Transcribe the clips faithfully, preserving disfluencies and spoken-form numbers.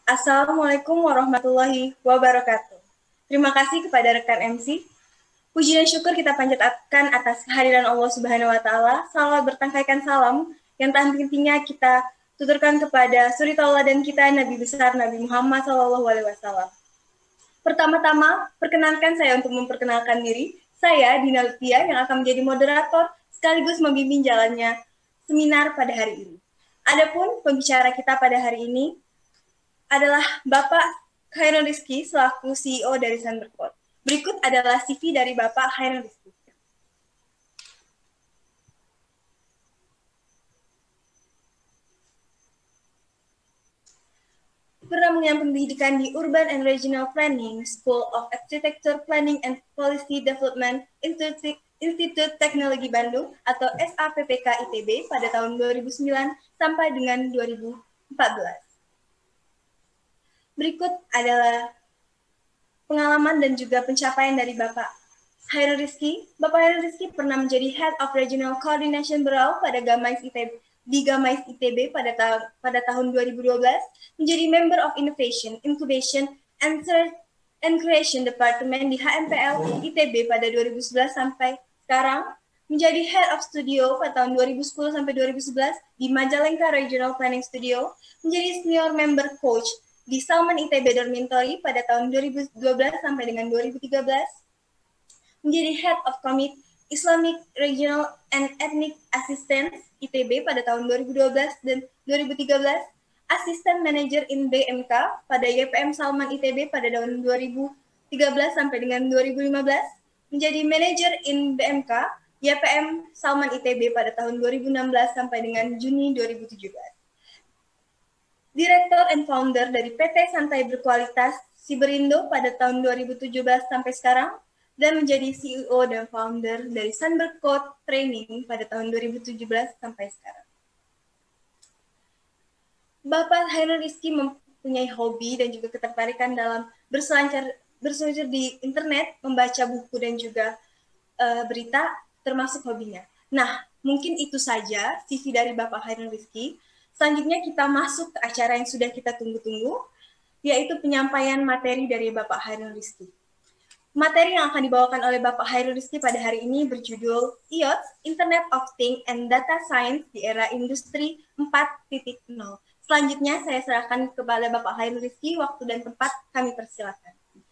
Assalamualaikum warahmatullahi wabarakatuh. Terima kasih kepada rekan M C. Puji dan syukur kita panjatkan atas kehadiran Allah Subhanahu wa taala. Salawat bertangkaikan salam yang tak henti-hentinya kita tuturkan kepada suri tauladan kita Nabi besar Nabi Muhammad sallallahu alaihi wasallam. Pertama-tama, perkenankan saya untuk memperkenalkan diri. Saya Dina Lutia yang akan menjadi moderator sekaligus membimbing jalannya seminar pada hari ini. Adapun pembicara kita pada hari ini adalah Bapak Khairul Rizky selaku C E O dari Sunbercode. Berikut adalah C V dari Bapak Khairul Rizky. Pernah mengenyam pendidikan di Urban and Regional Planning, School of Architecture Planning and Policy Development, Institute, Institut Teknologi Bandung atau S A P P K I T B pada tahun dua ribu sembilan sampai dengan dua ribu empat belas. Berikut adalah pengalaman dan juga pencapaian dari Bapak Khairul Rizky. Bapak Khairul Rizky pernah menjadi Head of Regional Coordination Bureau pada Gamais I T B, di Gamais I T B pada, ta pada tahun dua ribu dua belas, menjadi Member of Innovation, Incubation, and, and Creation Department di H M P L I T B pada dua ribu sebelas sampai sekarang, menjadi Head of Studio pada tahun dua ribu sepuluh sampai dua ribu sebelas di Majalengka Regional Planning Studio, menjadi Senior Member Coach di Salman I T B Dormitory pada tahun dua ribu dua belas sampai dengan dua ribu tiga belas, menjadi Head of Commit Islamic Regional and Ethnic Assistance I T B pada tahun dua ribu dua belas dan dua ribu tiga belas, Assistant Manager in B M K pada Y P M Salman I T B pada tahun dua ribu tiga belas sampai dengan dua ribu lima belas, menjadi Manager in B M K Y P M Salman I T B pada tahun dua ribu enam belas sampai dengan Juni dua ribu tujuh belas. Direktur and Founder dari P T Santai Berkualitas Siberindo pada tahun dua ribu tujuh belas sampai sekarang, dan menjadi C E O dan Founder dari Sunbercode Training pada tahun dua ribu tujuh belas sampai sekarang. Bapak Khairul Rizky mempunyai hobi dan juga ketertarikan dalam berselancar, berselancar di internet, membaca buku dan juga uh, berita, termasuk hobinya. Nah, mungkin itu saja C V dari Bapak Khairul Rizky. Selanjutnya kita masuk ke acara yang sudah kita tunggu-tunggu, yaitu penyampaian materi dari Bapak Khairul Rizky. Materi yang akan dibawakan oleh Bapak Khairul Rizky pada hari ini berjudul I O T S, Internet of Things and Data Science di Era Industri empat titik nol. Selanjutnya saya serahkan kepada Bapak Khairul Rizky, waktu dan tempat kami persilakan.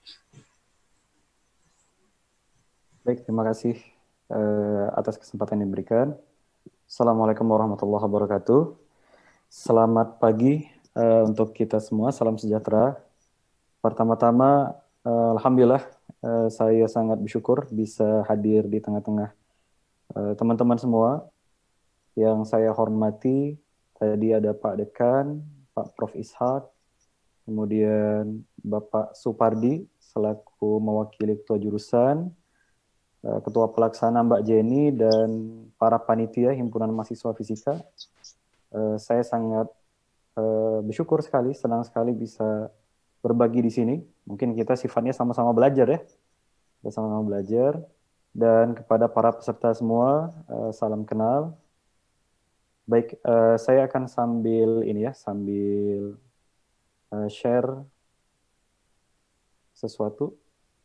Baik, terima kasih uh, atas kesempatan yang diberikan. Assalamualaikum warahmatullahi wabarakatuh. Selamat pagi uh, untuk kita semua, salam sejahtera. Pertama-tama, uh, Alhamdulillah, uh, saya sangat bersyukur bisa hadir di tengah-tengah teman-teman uh, semua. Yang saya hormati, tadi ada Pak Dekan, Pak Prof Ishak, kemudian Bapak Supardi, selaku mewakili Ketua Jurusan, uh, Ketua Pelaksana Mbak Jenny, dan para panitia Himpunan Mahasiswa Fisika. Uh, saya sangat uh, bersyukur sekali, senang sekali bisa berbagi di sini. Mungkin kita sifatnya sama-sama belajar ya, kita sama-sama belajar. Dan kepada para peserta semua, uh, salam kenal. Baik, uh, saya akan sambil ini ya, sambil uh, share sesuatu.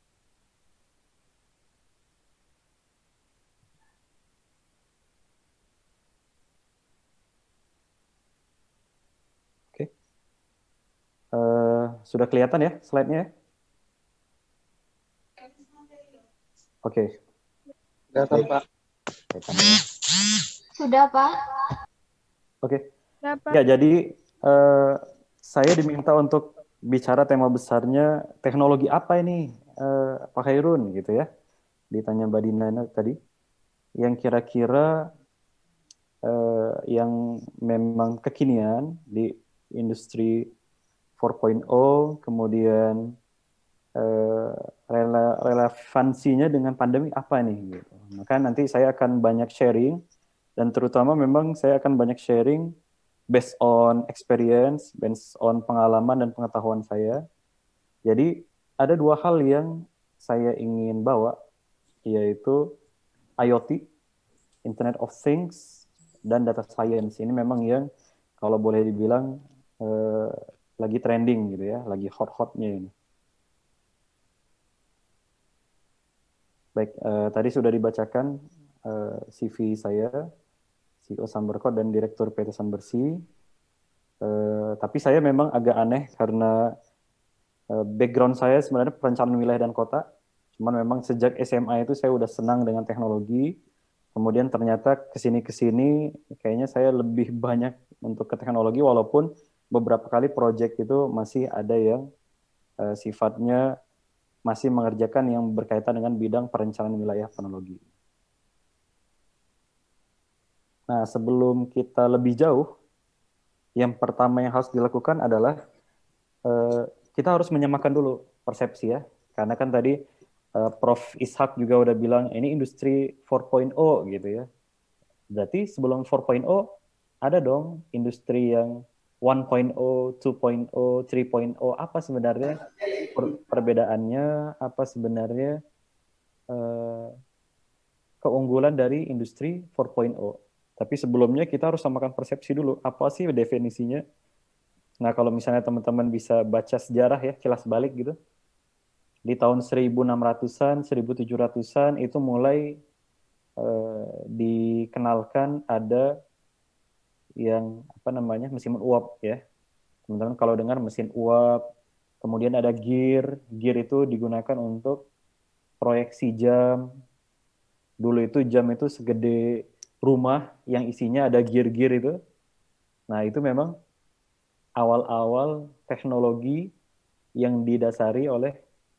Uh, sudah kelihatan ya slide-nya? Oke. Okay. Kelihatan, Pak. Ya. Sudah, Pak. Oke. Okay. Ya, jadi uh, saya diminta untuk bicara tema besarnya teknologi apa ini, uh, Pak Khairun, gitu ya. Ditanya Mbak Dina tadi. Yang kira-kira uh, yang memang kekinian di industri empat titik nol, kemudian uh, rele relevansinya dengan pandemi apa nih gitu. Maka nanti saya akan banyak sharing, dan terutama memang saya akan banyak sharing based on experience, based on pengalaman dan pengetahuan saya. Jadi ada dua hal yang saya ingin bawa, yaitu I O T, Internet of Things, dan Data Science. Ini memang yang kalau boleh dibilang uh, lagi trending gitu ya, lagi hot-hotnya ini. Baik, eh, tadi sudah dibacakan eh, C V saya, C E O Samberkot dan Direktur P T Sambersih. Eh, tapi saya memang agak aneh karena eh, background saya sebenarnya perencanaan wilayah dan kota. Cuman memang sejak S M A itu saya udah senang dengan teknologi. Kemudian ternyata kesini-kesini kayaknya saya lebih banyak untuk ke teknologi walaupun beberapa kali proyek itu masih ada yang uh, sifatnya masih mengerjakan yang berkaitan dengan bidang perencanaan wilayah teknologi. Nah, sebelum kita lebih jauh, yang pertama yang harus dilakukan adalah uh, kita harus menyamakan dulu persepsi ya. Karena kan tadi uh, Prof Ishak juga udah bilang ini industri empat titik nol gitu ya. Berarti sebelum empat titik nol ada dong industri yang satu titik nol, dua titik nol, tiga titik nol. Apa sebenarnya per perbedaannya? Apa sebenarnya uh, keunggulan dari industri empat titik nol? Tapi sebelumnya kita harus samakan persepsi dulu. Apa sih definisinya? Nah, kalau misalnya teman-teman bisa baca sejarah ya, kilas balik gitu. Di tahun seribu enam ratusan, seribu tujuh ratusan itu mulai uh, dikenalkan ada yang apa namanya mesin uap ya. Teman-teman kalau dengar mesin uap, kemudian ada gear, gear itu digunakan untuk proyeksi jam. Dulu itu jam itu segede rumah yang isinya ada gear-gear itu. Nah, itu memang awal-awal teknologi yang didasari oleh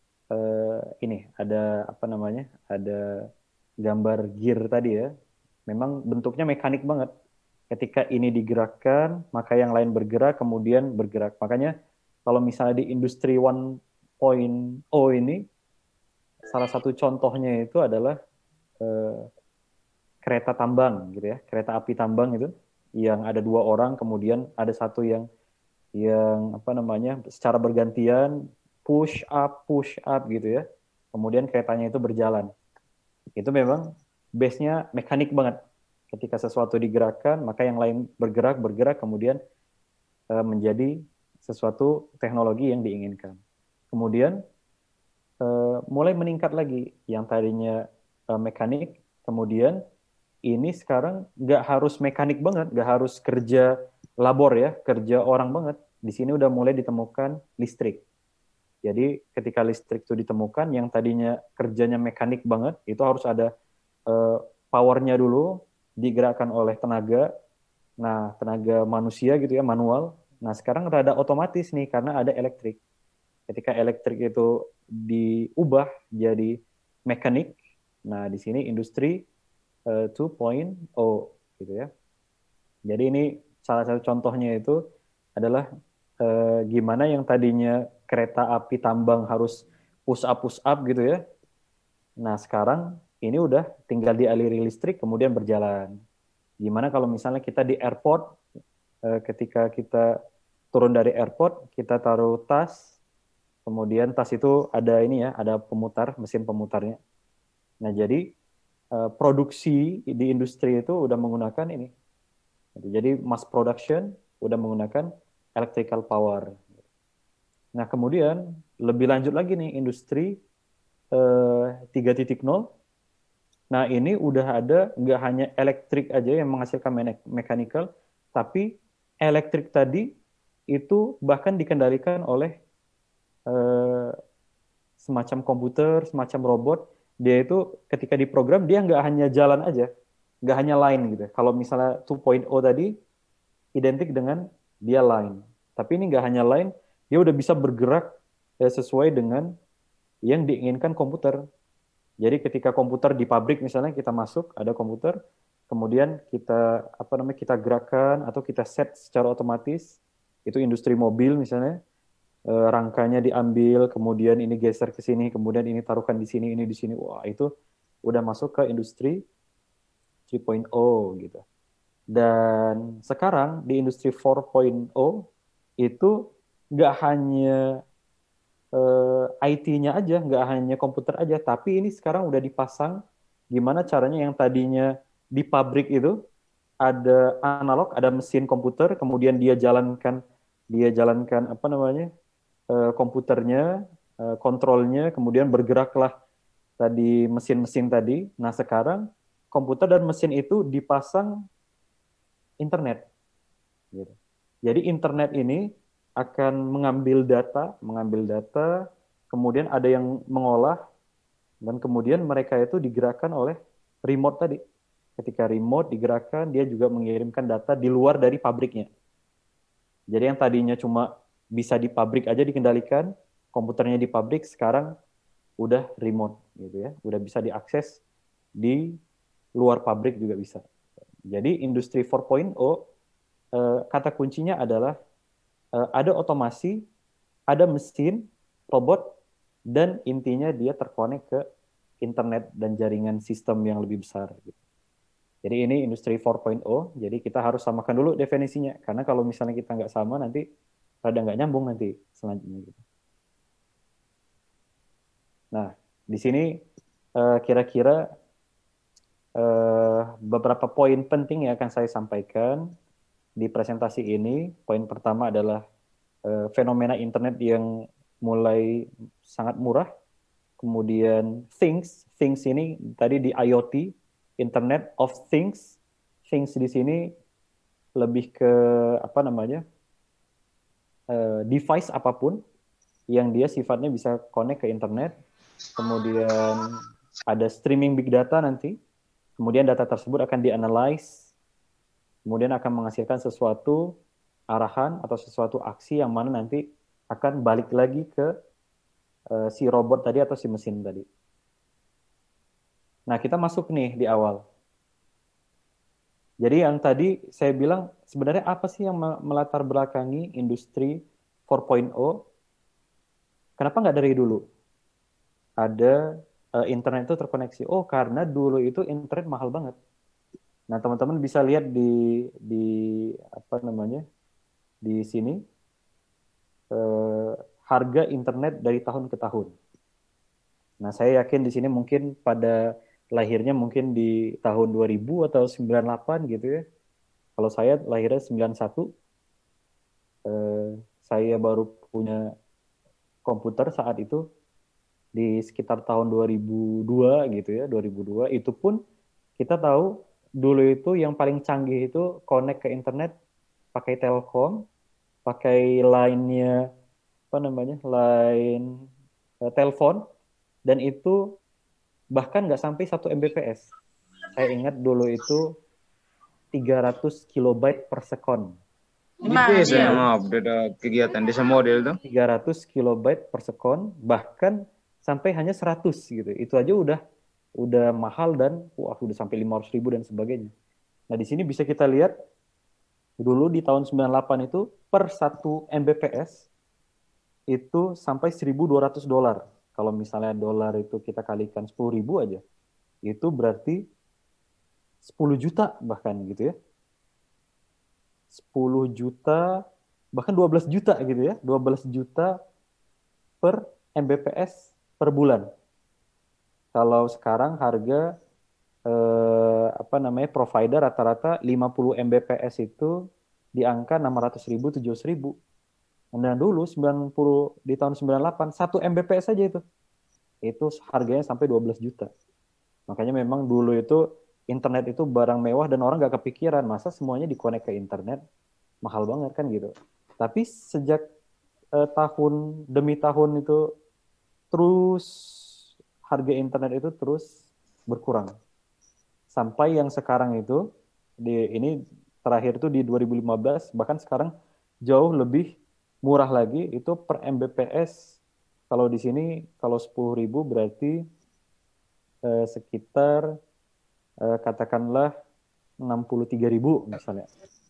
eh, ini ada apa namanya? Ada gambar gear tadi ya. Memang bentuknya mekanik banget. Ketika ini digerakkan, maka yang lain bergerak, kemudian bergerak. Makanya kalau misalnya di industri satu titik nol ini, salah satu contohnya itu adalah eh, kereta tambang, gitu ya, kereta api tambang itu, yang ada dua orang, kemudian ada satu yang yang apa namanya secara bergantian push up, push up gitu ya. Kemudian keretanya itu berjalan. Itu memang base-nya mekanik banget. Ketika sesuatu digerakkan, maka yang lain bergerak, bergerak, kemudian uh, menjadi sesuatu teknologi yang diinginkan. Kemudian uh, mulai meningkat lagi, yang tadinya uh, mekanik, kemudian ini sekarang nggak harus mekanik banget, nggak harus kerja labor ya, kerja orang banget. Di sini udah mulai ditemukan listrik. Jadi ketika listrik itu ditemukan, yang tadinya kerjanya mekanik banget, itu harus ada uh, powernya dulu, digerakkan oleh tenaga, nah tenaga manusia gitu ya, manual. Nah sekarang rada otomatis nih karena ada elektrik. Ketika elektrik itu diubah jadi mekanik, nah di sini industri uh, dua titik nol gitu ya. Jadi ini salah satu contohnya itu adalah uh, gimana yang tadinya kereta api tambang harus push up push up gitu ya. Nah sekarang ini udah tinggal dialiri listrik kemudian berjalan. Gimana kalau misalnya kita di airport, ketika kita turun dari airport, kita taruh tas, kemudian tas itu ada ini ya, ada pemutar, mesin pemutarnya. Nah jadi produksi di industri itu udah menggunakan ini. Jadi mass production udah menggunakan electrical power. Nah kemudian lebih lanjut lagi nih industri tiga titik nol. Nah ini udah ada nggak hanya elektrik aja yang menghasilkan me mechanical, tapi elektrik tadi itu bahkan dikendalikan oleh eh, semacam komputer, semacam robot. Dia itu ketika diprogram dia nggak hanya jalan aja, nggak hanya line gitu. Kalau misalnya dua titik nol tadi identik dengan dia line, tapi ini nggak hanya line, dia udah bisa bergerak eh, sesuai dengan yang diinginkan komputer. Jadi ketika komputer di pabrik misalnya kita masuk ada komputer, kemudian kita apa namanya kita gerakan atau kita set secara otomatis, itu industri mobil misalnya, e, rangkanya diambil, kemudian ini geser ke sini, kemudian ini taruhkan di sini, ini di sini, wah itu udah masuk ke industri tiga titik nol gitu. Dan sekarang di industri empat titik nol itu nggak hanya I T-nya aja, nggak hanya komputer aja, tapi ini sekarang udah dipasang gimana caranya yang tadinya di pabrik itu ada analog, ada mesin komputer, kemudian dia jalankan dia jalankan apa namanya uh, komputernya, uh, kontrolnya, kemudian bergeraklah tadi mesin-mesin tadi. Nah sekarang komputer dan mesin itu dipasang internet. Gitu. Jadi internet ini akan mengambil data, mengambil data, kemudian ada yang mengolah, dan kemudian mereka itu digerakkan oleh remote tadi. Ketika remote digerakkan, dia juga mengirimkan data di luar dari pabriknya. Jadi yang tadinya cuma bisa di pabrik aja dikendalikan, komputernya di pabrik, sekarang udah remote gitu ya, udah bisa diakses di luar pabrik juga bisa. Jadi industri empat titik nol eh, kata kuncinya adalah eh, ada otomasi, ada mesin, robot, dan intinya dia terkonek ke internet dan jaringan sistem yang lebih besar. Gitu. Jadi ini industri empat titik nol, jadi kita harus samakan dulu definisinya, karena kalau misalnya kita nggak sama nanti rada nggak nyambung nanti selanjutnya. Gitu. Nah, di sini eh, kira-kira eh, beberapa poin penting yang akan saya sampaikan di presentasi ini. Poin pertama adalah eh, fenomena internet yang mulai sangat murah. Kemudian things, things ini tadi di IoT, Internet of Things. Things di sini lebih ke apa namanya eh, device apapun yang dia sifatnya bisa connect ke internet. Kemudian ada streaming big data nanti. Kemudian data tersebut akan dianalyze, kemudian akan menghasilkan sesuatu arahan atau sesuatu aksi yang mana nanti akan balik lagi ke uh, si robot tadi atau si mesin tadi. Nah, kita masuk nih di awal. Jadi yang tadi saya bilang, sebenarnya apa sih yang melatar belakangi industri empat titik nol? Kenapa nggak dari dulu? Ada uh, internet itu terkoneksi. Oh, karena dulu itu internet mahal banget. Nah, teman-teman bisa lihat di di apa namanya? Di sini eh, harga internet dari tahun ke tahun. Nah, saya yakin di sini mungkin pada lahirnya mungkin di tahun dua ribu atau sembilan puluh delapan gitu ya. Kalau saya lahirnya sembilan puluh satu, eh, saya baru punya komputer saat itu di sekitar tahun dua ribu dua gitu ya, dua ribu dua. Itu pun kita tahu dulu itu yang paling canggih itu connect ke internet pakai Telkom, pakai line-nya apa namanya, line uh, telepon, dan itu bahkan nggak sampai satu Mbps. Saya ingat dulu itu tiga ratus kilobyte per second. Di P S ya, maaf, ada kegiatan desa model tuh. tiga ratus kilobyte per second, bahkan sampai hanya seratus gitu. Itu aja udah udah mahal dan wah udah sampai lima ratus ribu dan sebagainya. Nah, di sini bisa kita lihat dulu di tahun sembilan puluh delapan itu per satu Mbps itu sampai seribu dua ratus dolar. Kalau misalnya dolar itu kita kalikan sepuluh ribu aja, itu berarti sepuluh juta bahkan gitu ya. sepuluh juta, bahkan dua belas juta gitu ya. dua belas juta per Mbps per bulan. Kalau sekarang harga eh, apa namanya provider rata-rata lima puluh Mbps itu di angka enam ratus ribu, tujuh ratus ribu. Nah dulu sembilan puluh di tahun sembilan puluh delapan satu Mbps saja itu. Itu harganya sampai dua belas juta. Makanya memang dulu itu internet itu barang mewah dan orang nggak kepikiran masa semuanya dikonek ke internet, mahal banget kan gitu. Tapi sejak eh, tahun demi tahun itu terus harga internet itu terus berkurang. Sampai yang sekarang itu di ini terakhir itu di dua ribu lima belas, bahkan sekarang jauh lebih murah lagi, itu per Mbps. Kalau di sini kalau sepuluh ribu berarti eh, sekitar eh, katakanlah enam puluh tiga ribu misalnya.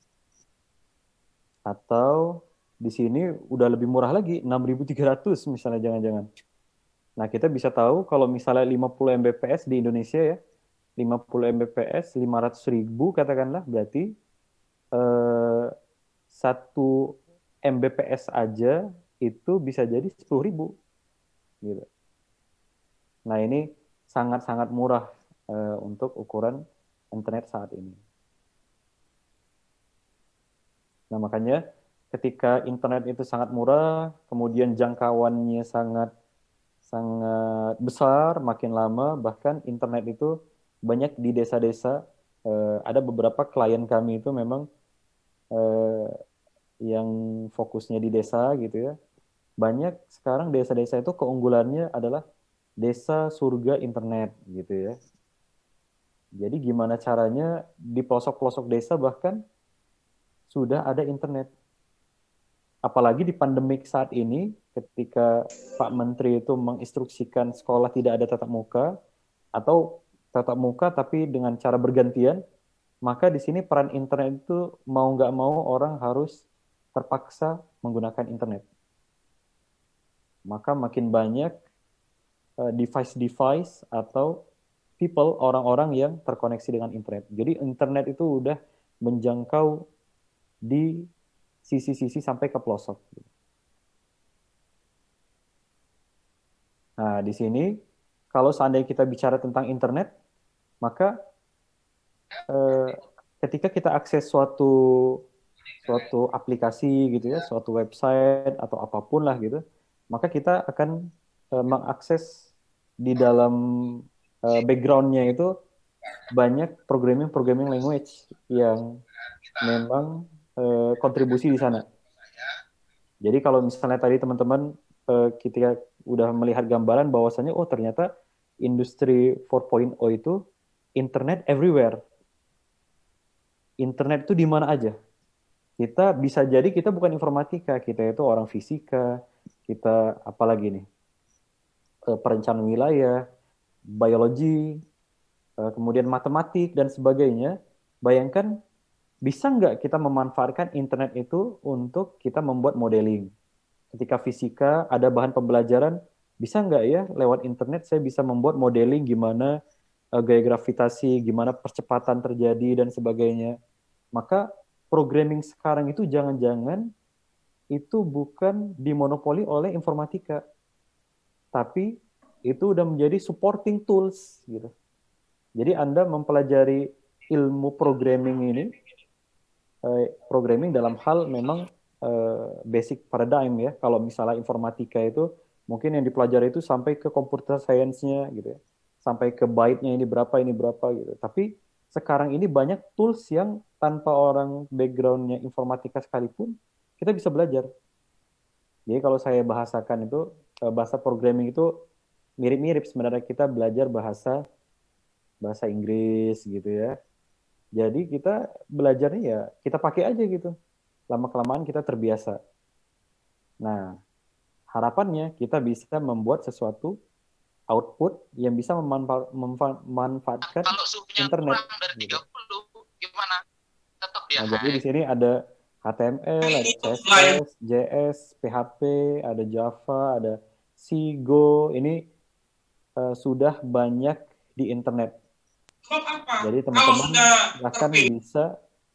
Atau di sini udah lebih murah lagi, enam ribu tiga ratus misalnya, jangan-jangan. Nah, kita bisa tahu kalau misalnya lima puluh Mbps di Indonesia ya, lima puluh Mbps, lima ratus ribu katakanlah, berarti eh, satu Mbps aja itu bisa jadi sepuluh ribu. Gitu. Nah, ini sangat-sangat murah eh, untuk ukuran internet saat ini. Nah, makanya ketika internet itu sangat murah, kemudian jangkauannya sangat sangat besar, makin lama bahkan internet itu banyak di desa-desa. Eh, ada beberapa klien kami itu memang eh, yang fokusnya di desa gitu ya. Banyak sekarang desa-desa itu keunggulannya adalah desa surga internet gitu ya. Jadi gimana caranya di pelosok-pelosok desa bahkan sudah ada internet. Apalagi di pandemik saat ini, ketika Pak Menteri itu menginstruksikan sekolah tidak ada tatap muka, atau tatap muka tapi dengan cara bergantian, maka di sini peran internet itu mau nggak mau orang harus terpaksa menggunakan internet. Maka makin banyak uh, device-device atau people, orang-orang yang terkoneksi dengan internet. Jadi internet itu udah menjangkau di sisi-sisi sampai ke pelosok. Nah, di sini kalau seandainya kita bicara tentang internet, maka eh, ketika kita akses suatu suatu aplikasi gitu ya, suatu website atau apapun lah gitu, maka kita akan eh, mengakses di dalam eh, background-nya itu banyak programming-programming language yang memang eh, kontribusi di sana. Jadi kalau misalnya tadi teman-teman eh, ketika udah melihat gambaran bahwasannya oh ternyata industri empat titik nol itu internet everywhere. Internet itu di mana aja. Kita bisa jadi kita bukan informatika, kita itu orang fisika, kita apalagi nih, perencanaan wilayah, biologi, kemudian matematik dan sebagainya. Bayangkan bisa nggak kita memanfaatkan internet itu untuk kita membuat modeling. Ketika fisika ada bahan pembelajaran, bisa nggak ya lewat internet saya bisa membuat modeling gimana gaya gravitasi, gimana percepatan terjadi dan sebagainya. Maka programming sekarang itu jangan-jangan itu bukan dimonopoli oleh informatika, tapi itu udah menjadi supporting tools gitu. Jadi Anda mempelajari ilmu programming ini, eh, programming dalam hal memang eh, basic paradigm ya. Kalau misalnya informatika itu mungkin yang dipelajari itu sampai ke computer science-nya gitu ya, sampai ke byte-nya ini berapa ini berapa gitu. Tapi sekarang ini banyak tools yang tanpa orang background-nya informatika sekalipun, kita bisa belajar. Jadi kalau saya bahasakan itu, bahasa programming itu mirip-mirip sebenarnya kita belajar bahasa bahasa Inggris gitu ya. Jadi kita belajarnya ya, kita pakai aja gitu. Lama-kelamaan kita terbiasa. Nah, harapannya kita bisa membuat sesuatu output yang bisa memanfa memanfaatkan kalau suhunya internet. kurang dari tiga puluh, gimana? Tetap dia nah, jadi di sini ada H T M L, ada C S S, J S, P H P, ada Java, ada C, Go. Ini uh, sudah banyak di internet. Jadi teman-teman bahkan bisa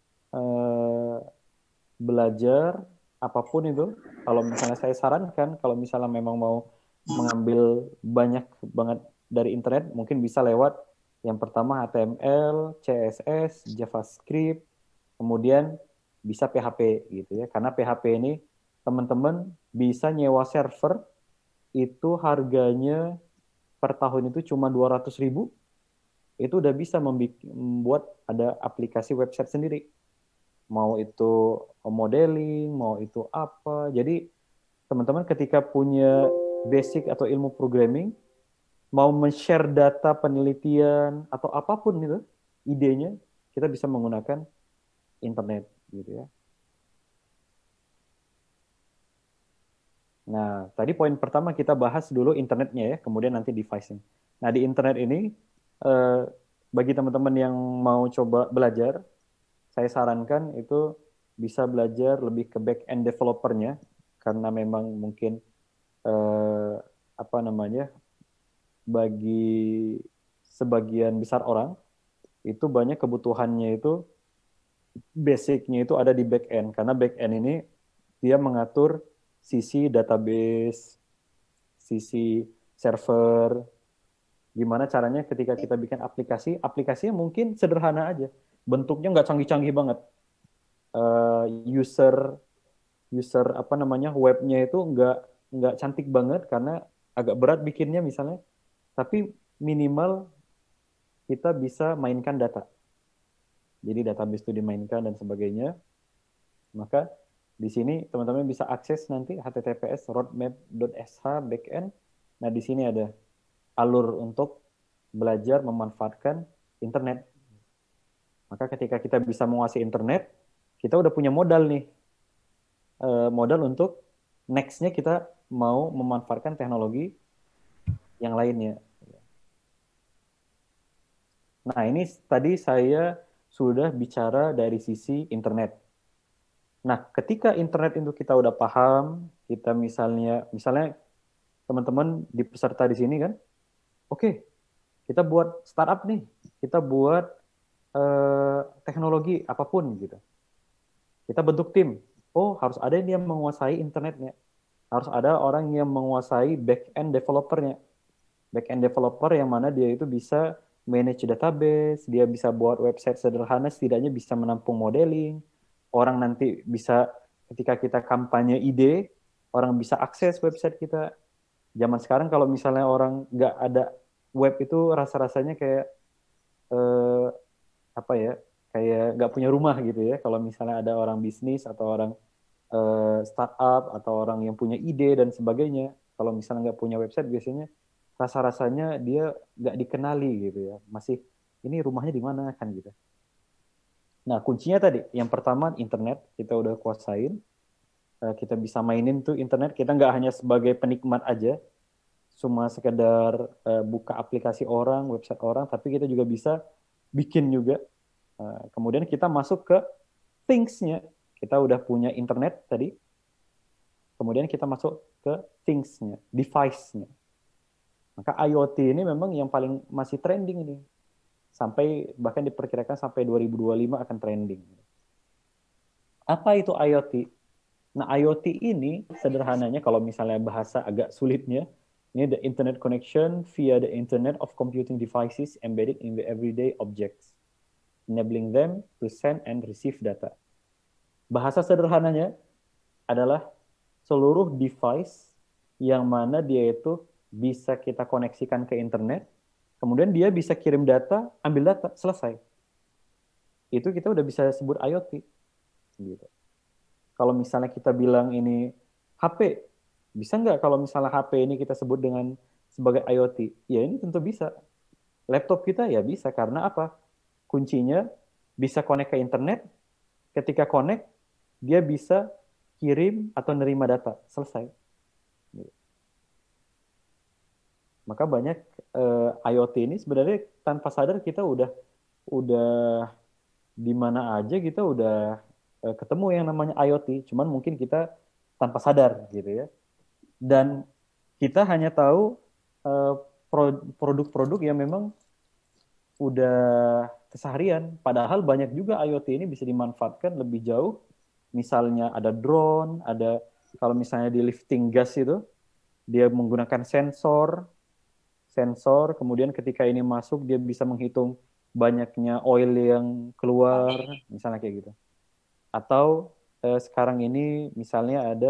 uh, belajar apapun itu. Kalau misalnya saya sarankan, kalau misalnya memang mau mengambil banyak banget dari internet, mungkin bisa lewat yang pertama H T M L, C S S, JavaScript, kemudian bisa P H P gitu ya. Karena P H P ini teman-teman bisa nyewa server itu harganya per tahun itu cuma dua ratus ribu. Itu udah bisa membuat ada aplikasi website sendiri. Mau itu modeling, mau itu apa. Jadi teman-teman ketika punya basic atau ilmu programming, mau men-share data penelitian atau apapun itu, idenya, kita bisa menggunakan internet gitu ya. Nah, tadi poin pertama kita bahas dulu internetnya ya, kemudian nanti device-nya. Nah, di internet ini, eh, bagi teman-teman yang mau coba belajar, saya sarankan itu bisa belajar lebih ke back-end developer-nya, karena memang mungkin eh, apa namanya, bagi sebagian besar orang itu banyak kebutuhannya itu basic-nya itu ada di back-end, karena back-end ini dia mengatur sisi database, sisi server, gimana caranya ketika kita bikin aplikasi, aplikasinya mungkin sederhana aja, bentuknya nggak canggih-canggih banget, uh, user user apa namanya webnya itu nggak nggak cantik banget karena agak berat bikinnya misalnya, tapi minimal kita bisa mainkan data. Jadi database itu dimainkan dan sebagainya. Maka di sini teman-teman bisa akses nanti h t t p s roadmap dot s h backend. Nah di sini ada alur untuk belajar memanfaatkan internet. Maka ketika kita bisa menguasai internet, kita udah punya modal nih. Eh, modal untuk next-nya kita mau memanfaatkan teknologi yang lainnya. Nah ini tadi saya sudah bicara dari sisi internet. Nah ketika internet itu kita udah paham, kita misalnya, misalnya teman-teman di peserta di sini kan, oke, okay, kita buat startup nih, kita buat eh, teknologi apapun gitu. Kita bentuk tim. Oh, harus ada yang menguasai internetnya. Harus ada orang yang menguasai back-end developernya. Back-end developer yang mana dia itu bisa manage database, dia bisa buat website sederhana, setidaknya bisa menampung modeling. Orang nanti bisa, ketika kita kampanye ide, orang bisa akses website kita. Zaman sekarang kalau misalnya orang nggak ada web itu rasa-rasanya kayak eh, apa ya, kayak nggak punya rumah gitu ya. Kalau misalnya ada orang bisnis atau orang eh, startup atau orang yang punya ide dan sebagainya, kalau misalnya nggak punya website biasanya rasa-rasanya dia nggak dikenali gitu ya. Masih ini rumahnya di mana kan gitu. Nah kuncinya tadi, yang pertama internet kita udah kuasain. Kita bisa mainin tuh internet, kita nggak hanya sebagai penikmat aja, cuma sekedar uh, buka aplikasi orang, website orang, tapi kita juga bisa bikin juga. Uh, kemudian kita masuk ke things-nya, kita udah punya internet tadi, kemudian kita masuk ke things-nya, device-nya. Maka IoT ini memang yang paling masih trending ini, sampai bahkan diperkirakan sampai dua ribu dua puluh lima akan trending. Apa itu IoT? Nah, IoT ini sederhananya kalau misalnya bahasa agak sulitnya, ini the internet connection via the internet of computing devices embedded in the everyday objects, enabling them to send and receive data. Bahasa sederhananya adalah seluruh device yang mana dia itu bisa kita koneksikan ke internet, kemudian dia bisa kirim data, ambil data, selesai. Itu kita udah bisa sebut IoT. Gitu. Kalau misalnya kita bilang ini H P, bisa nggak kalau misalnya H P ini kita sebut dengan sebagai IoT? Ya ini tentu bisa. Laptop kita ya bisa, karena apa? Kuncinya bisa connect ke internet, ketika connect, dia bisa kirim atau nerima data, selesai. Maka banyak eh, IoT ini sebenarnya tanpa sadar kita udah udah di mana aja kita udah ketemu yang namanya IoT, cuman mungkin kita tanpa sadar gitu ya. Dan kita hanya tahu uh, produk-produk yang memang udah keseharian, padahal banyak juga IoT ini bisa dimanfaatkan lebih jauh. Misalnya ada drone, ada kalau misalnya di lifting gas itu, dia menggunakan sensor, sensor, kemudian ketika ini masuk dia bisa menghitung banyaknya oil yang keluar, misalnya kayak gitu. Atau eh, sekarang ini misalnya ada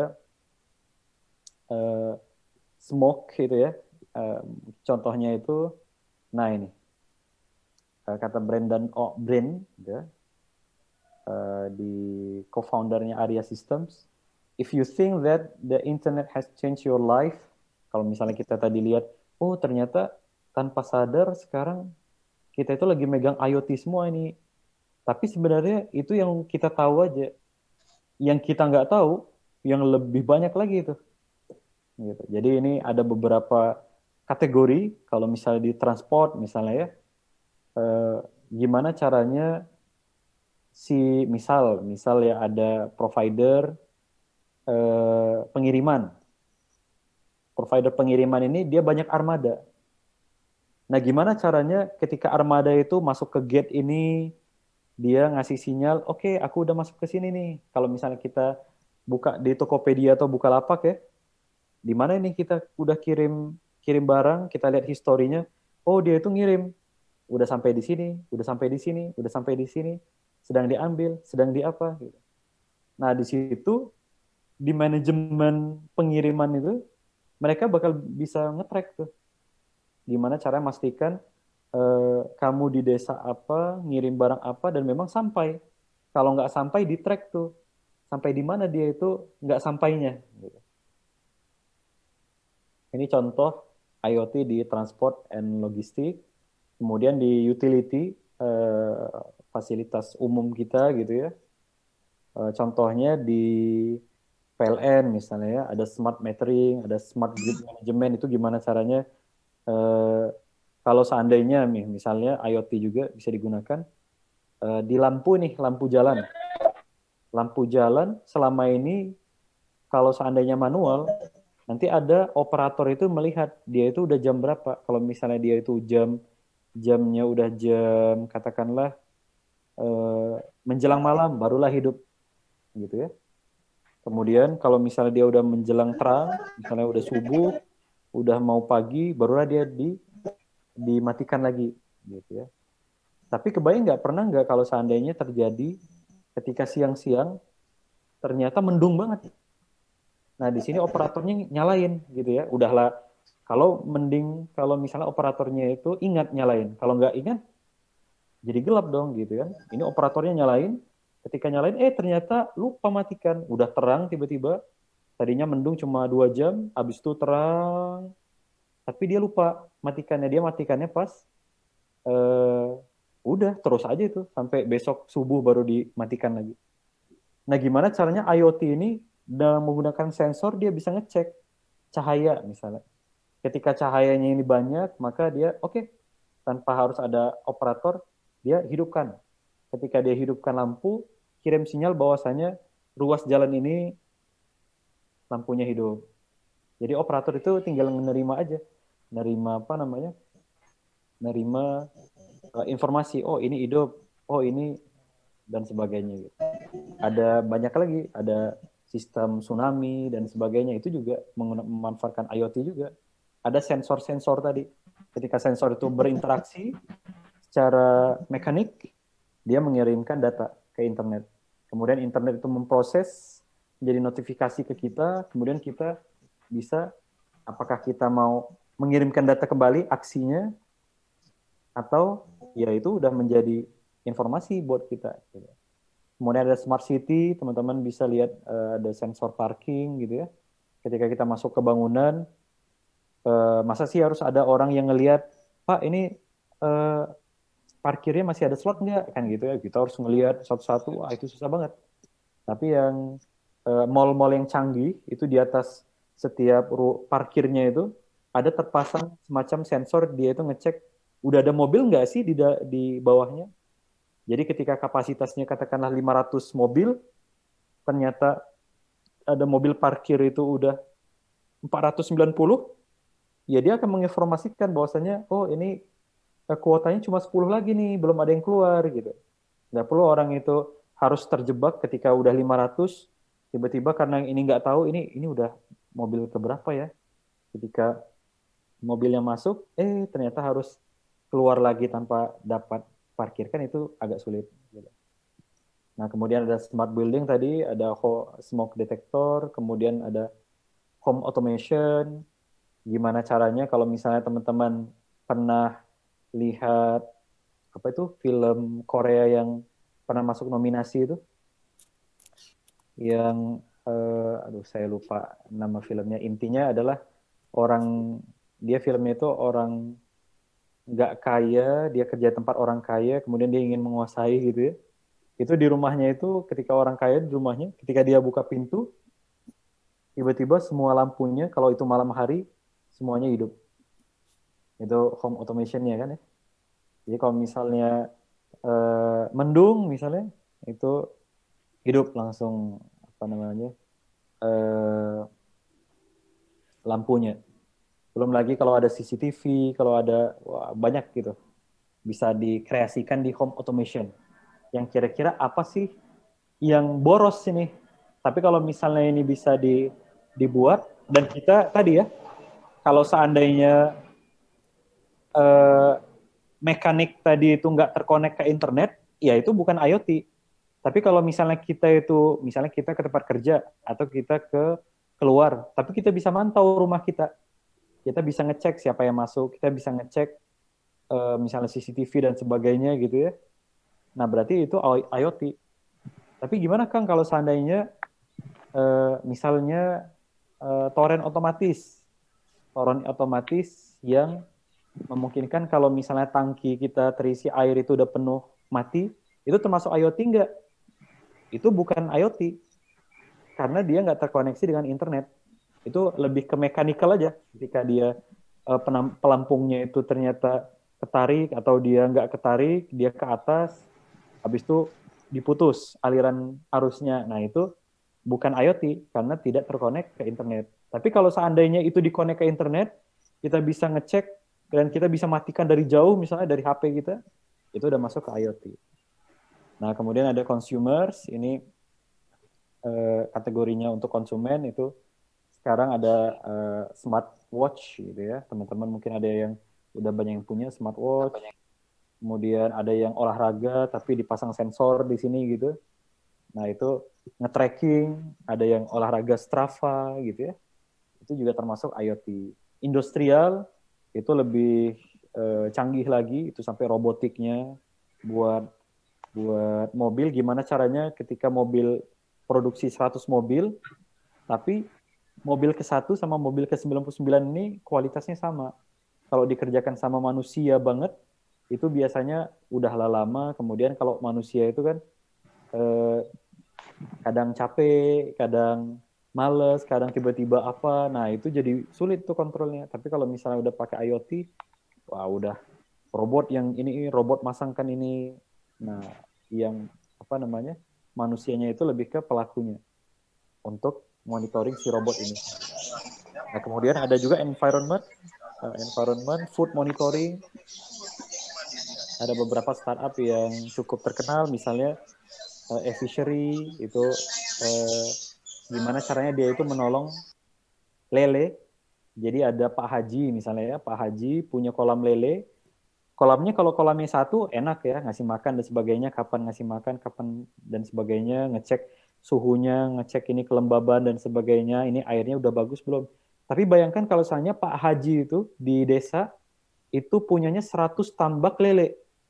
eh, smoke gitu ya, eh, contohnya itu, nah ini eh, kata Brendan O'Brien ya, eh, di co-foundernya Arria Systems, if you think that the internet has changed your life, kalau misalnya kita tadi lihat, oh ternyata tanpa sadar sekarang kita itu lagi megang IoT semua ini. Tapi sebenarnya itu yang kita tahu aja. Yang kita nggak tahu, yang lebih banyak lagi itu. Gitu. Jadi ini ada beberapa kategori, kalau misalnya di transport misalnya ya, eh, gimana caranya si misal, misal ya ada provider eh, pengiriman. Provider pengiriman ini dia banyak armada. Nah gimana caranya ketika armada itu masuk ke gate ini, dia ngasih sinyal, oke, okay, aku udah masuk ke sini nih. Kalau misalnya kita buka di Tokopedia atau Bukalapak ya, di mana ini kita udah kirim kirim barang, kita lihat historinya, oh dia itu ngirim, udah sampai di sini, udah sampai di sini, udah sampai di sini, sedang diambil, sedang di apa. Gitu. Nah di situ di manajemen pengiriman itu mereka bakal bisa nge-track tuh. Gimana cara memastikan eh, kamu di desa apa, ngirim barang apa, dan memang sampai. Kalau nggak sampai, di-track tuh. Sampai di mana dia itu nggak sampainya. Gitu. Ini contoh IoT di transport and logistik. Kemudian di utility, eh, fasilitas umum kita gitu ya. Eh, contohnya di P L N misalnya ya, ada smart metering, ada smart grid management, itu gimana caranya eh, kalau seandainya nih, misalnya IoT juga bisa digunakan eh, di lampu nih, lampu jalan. Lampu jalan selama ini kalau seandainya manual, nanti ada operator itu melihat dia itu udah jam berapa. Kalau misalnya dia itu jam jamnya udah jam katakanlah eh, menjelang malam, barulah hidup gitu ya. Kemudian kalau misalnya dia udah menjelang terang, misalnya udah subuh, udah mau pagi, barulah dia di dimatikan lagi, gitu ya. Tapi kebayang nggak, pernah nggak kalau seandainya terjadi ketika siang-siang ternyata mendung banget. Nah di sini operatornya nyalain, gitu ya. Udahlah, kalau mending kalau misalnya operatornya itu ingat nyalain, kalau nggak ingat jadi gelap dong, gitu ya. Ini operatornya nyalain. Ketika nyalain, eh ternyata lupa matikan. Udah terang tiba-tiba. Tadinya mendung cuma dua jam, habis itu terang. Tapi dia lupa matikannya. Dia matikannya pas, eh, udah terus aja itu. Sampai besok subuh baru dimatikan lagi. Nah gimana caranya IoT ini dalam menggunakan sensor, dia bisa ngecek cahaya misalnya. Ketika cahayanya ini banyak, maka dia, oke, okay, tanpa harus ada operator, dia hidupkan. Ketika dia hidupkan lampu, kirim sinyal bahwasanya ruas jalan ini lampunya hidup. Jadi operator itu tinggal menerima aja, menerima apa namanya, menerima uh, informasi. Oh ini hidup, oh ini dan sebagainya. Gitu. Ada banyak lagi, ada sistem tsunami dan sebagainya. Itu juga memanfaatkan IoT juga. Ada sensor-sensor tadi. Ketika sensor itu berinteraksi secara mekanik, dia mengirimkan data ke internet. Kemudian internet itu memproses menjadi notifikasi ke kita, kemudian kita bisa apakah kita mau mengirimkan data kembali aksinya atau ya itu udah menjadi informasi buat kita. Kemudian ada smart city, teman-teman bisa lihat uh, ada sensor parking gitu ya. Ketika kita masuk ke bangunan, uh, masa sih harus ada orang yang ngelihat, Pak ini uh, parkirnya masih ada slot nggak? Kan gitu ya, kita harus ngelihat satu-satu, wah itu susah banget. Tapi yang uh, mall-mall yang canggih, itu di atas setiap parkirnya itu, ada terpasang semacam sensor, dia itu ngecek, udah ada mobil nggak sih di, di bawahnya? Jadi ketika kapasitasnya katakanlah lima ratus mobil, ternyata ada mobil parkir itu udah empat ratus sembilan puluh, ya dia akan menginformasikan bahwasanya, oh ini kuotanya cuma sepuluh lagi nih, belum ada yang keluar gitu. Nggak perlu orang itu harus terjebak ketika udah lima ratus, tiba-tiba karena ini nggak tahu ini ini udah mobil keberapa ya. Ketika mobilnya masuk, eh ternyata harus keluar lagi tanpa dapat parkir, kan itu agak sulit. Gitu. Nah kemudian ada smart building tadi, ada smoke detector, kemudian ada home automation. Gimana caranya kalau misalnya teman-teman pernah lihat apa itu film Korea yang pernah masuk nominasi itu, yang uh, aduh saya lupa nama filmnya. Intinya adalah orang, dia filmnya itu orang nggak kaya, dia kerja tempat orang kaya, kemudian dia ingin menguasai gitu ya. Itu di rumahnya itu, ketika orang kaya di rumahnya, ketika dia buka pintu, tiba-tiba semua lampunya kalau itu malam hari semuanya hidup. Itu home automation-nya kan ya. Jadi kalau misalnya uh, mendung misalnya, itu hidup langsung apa namanya uh, lampunya. Belum lagi kalau ada C C T V, kalau ada wah, banyak gitu bisa dikreasikan di home automation. Yang kira-kira apa sih yang boros ini? Tapi kalau misalnya ini bisa di, dibuat, dan kita tadi ya, kalau seandainya uh, mekanik tadi itu nggak terkonek ke internet, ya itu bukan IoT. Tapi kalau misalnya kita itu, misalnya kita ke tempat kerja atau kita ke keluar, tapi kita bisa mantau rumah kita. Kita bisa ngecek siapa yang masuk, kita bisa ngecek uh, misalnya C C T V dan sebagainya gitu ya. Nah, berarti itu IoT. Tapi gimana Kang kalau seandainya uh, misalnya uh, toren otomatis, toren otomatis yang memungkinkan kalau misalnya tangki kita terisi air itu udah penuh mati, itu termasuk IoT enggak? Itu bukan IoT, karena dia nggak terkoneksi dengan internet. Itu lebih ke mekanikal aja. Ketika dia uh, penam- pelampungnya itu ternyata ketarik atau dia nggak ketarik, dia ke atas, habis itu diputus aliran arusnya. Nah itu bukan IoT karena tidak terkonek ke internet. Tapi kalau seandainya itu dikonek ke internet, kita bisa ngecek dan kita bisa matikan dari jauh, misalnya dari H P kita, itu udah masuk ke IoT. Nah kemudian ada consumers, ini eh, kategorinya untuk konsumen itu. Sekarang ada uh, smartwatch gitu ya, teman-teman mungkin ada yang udah banyak yang punya smartwatch. Kemudian ada yang olahraga tapi dipasang sensor di sini gitu. Nah itu nge-tracking, ada yang olahraga Strava gitu ya. Itu juga termasuk IoT. Industrial itu lebih uh, canggih lagi, itu sampai robotiknya buat buat mobil. Gimana caranya ketika mobil produksi seratus mobil, tapi mobil ke satu sama mobil ke sembilan puluh sembilan ini kualitasnya sama. Kalau dikerjakan sama manusia banget, itu biasanya udah lama. Kemudian kalau manusia itu kan eh, kadang capek, kadang males, kadang tiba-tiba apa. Nah itu jadi sulit tuh kontrolnya. Tapi kalau misalnya udah pakai IoT, wah udah robot yang ini, robot masangkan ini. Nah yang apa namanya, manusianya itu lebih ke pelakunya untuk monitoring si robot ini. Nah, kemudian ada juga environment, uh, environment, food monitoring. Ada beberapa startup yang cukup terkenal, misalnya uh, e-fishery, itu uh, gimana caranya dia itu menolong lele. Jadi ada Pak Haji misalnya ya, Pak Haji punya kolam lele. Kolamnya kalau kolamnya satu enak ya, ngasih makan dan sebagainya, kapan ngasih makan, kapan dan sebagainya, ngecek suhunya, ngecek ini kelembaban dan sebagainya, ini airnya udah bagus belum. Tapi bayangkan kalau misalnya Pak Haji itu di desa, itu punyanya seratus tambak lele.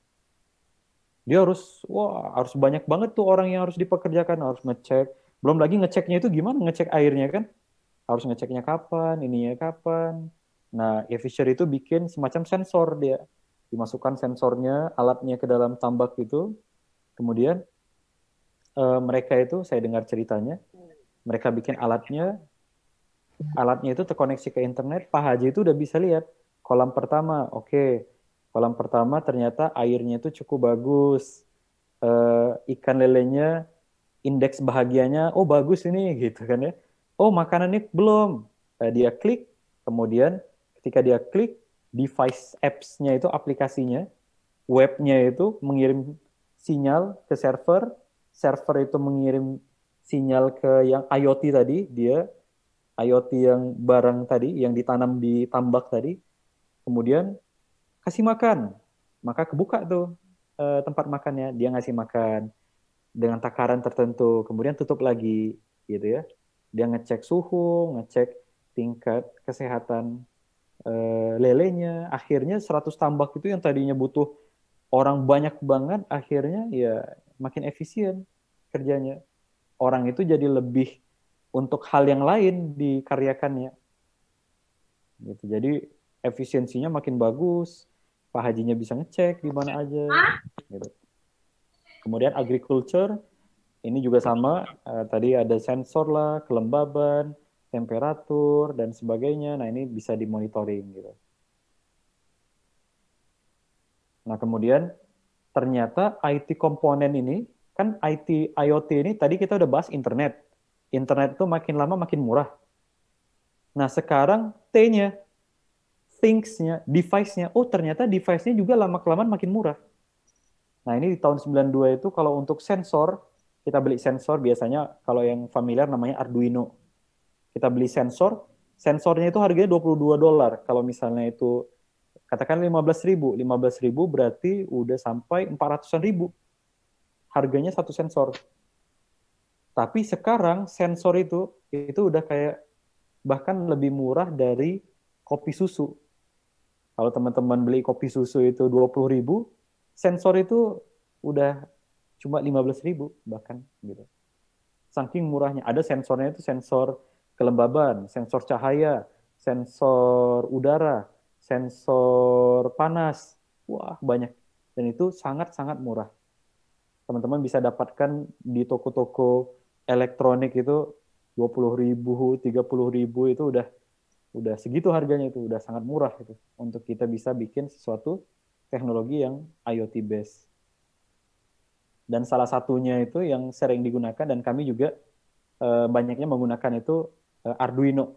Dia harus, wah harus banyak banget tuh orang yang harus dipekerjakan, harus ngecek. Belum lagi ngeceknya itu gimana, ngecek airnya kan. Harus ngeceknya kapan, ininya kapan. Nah, e-fishery itu bikin semacam sensor dia. Dimasukkan sensornya, alatnya ke dalam tambak itu, kemudian Uh, mereka itu, saya dengar ceritanya, mereka bikin alatnya, alatnya itu terkoneksi ke internet, Pak Haji itu udah bisa lihat, kolam pertama, oke, okay. Kolam pertama ternyata airnya itu cukup bagus, uh, ikan lelenya, indeks bahagianya, oh bagus ini, gitu kan ya, oh makanan ini belum, uh, dia klik, kemudian ketika dia klik, device apps-nya itu, aplikasinya, webnya itu mengirim sinyal ke server, server itu mengirim sinyal ke yang IoT tadi, dia IoT yang barang tadi, yang ditanam di tambak tadi, kemudian kasih makan, maka kebuka tuh eh, tempat makannya, dia ngasih makan dengan takaran tertentu, kemudian tutup lagi, gitu ya. Dia ngecek suhu, ngecek tingkat kesehatan eh, lelenya, akhirnya seratus tambak itu yang tadinya butuh orang banyak banget, akhirnya ya makin efisien kerjanya. Orang itu jadi lebih untuk hal yang lain dikaryakannya. Gitu. Jadi efisiensinya makin bagus, Pak Hajinya bisa ngecek di mana aja. Gitu. Kemudian agriculture, ini juga sama, uh, tadi ada sensor lah, kelembaban, temperatur, dan sebagainya. Nah ini bisa dimonitoring. Gitu. Nah kemudian ternyata I T komponen ini, kan I T IoT ini tadi kita udah bahas internet. Internet itu makin lama makin murah. Nah sekarang T-nya, things-nya, device-nya, oh ternyata device-nya juga lama-kelamaan makin murah. Nah ini di tahun sembilan puluh dua itu kalau untuk sensor, kita beli sensor biasanya kalau yang familiar namanya Arduino. Kita beli sensor, sensornya itu harganya dua puluh dua dolar. Kalau misalnya itu katakan lima belas ribu, lima belas ribu berarti udah sampai empat ratusan ribu. harganya satu sensor. Tapi sekarang sensor itu itu udah kayak bahkan lebih murah dari kopi susu. Kalau teman-teman beli kopi susu itu dua puluh ribu, sensor itu udah cuma lima belas ribu bahkan gitu. Saking murahnya. Ada sensornya itu sensor kelembaban, sensor cahaya, sensor udara, sensor panas. Wah, banyak. Dan itu sangat-sangat murah. Teman-teman bisa dapatkan di toko-toko elektronik itu dua puluh ribu, tiga puluh ribu itu udah udah segitu harganya itu, udah sangat murah itu untuk kita bisa bikin sesuatu teknologi yang IoT based. Dan salah satunya itu yang sering digunakan dan kami juga eh, banyaknya menggunakan itu eh, Arduino.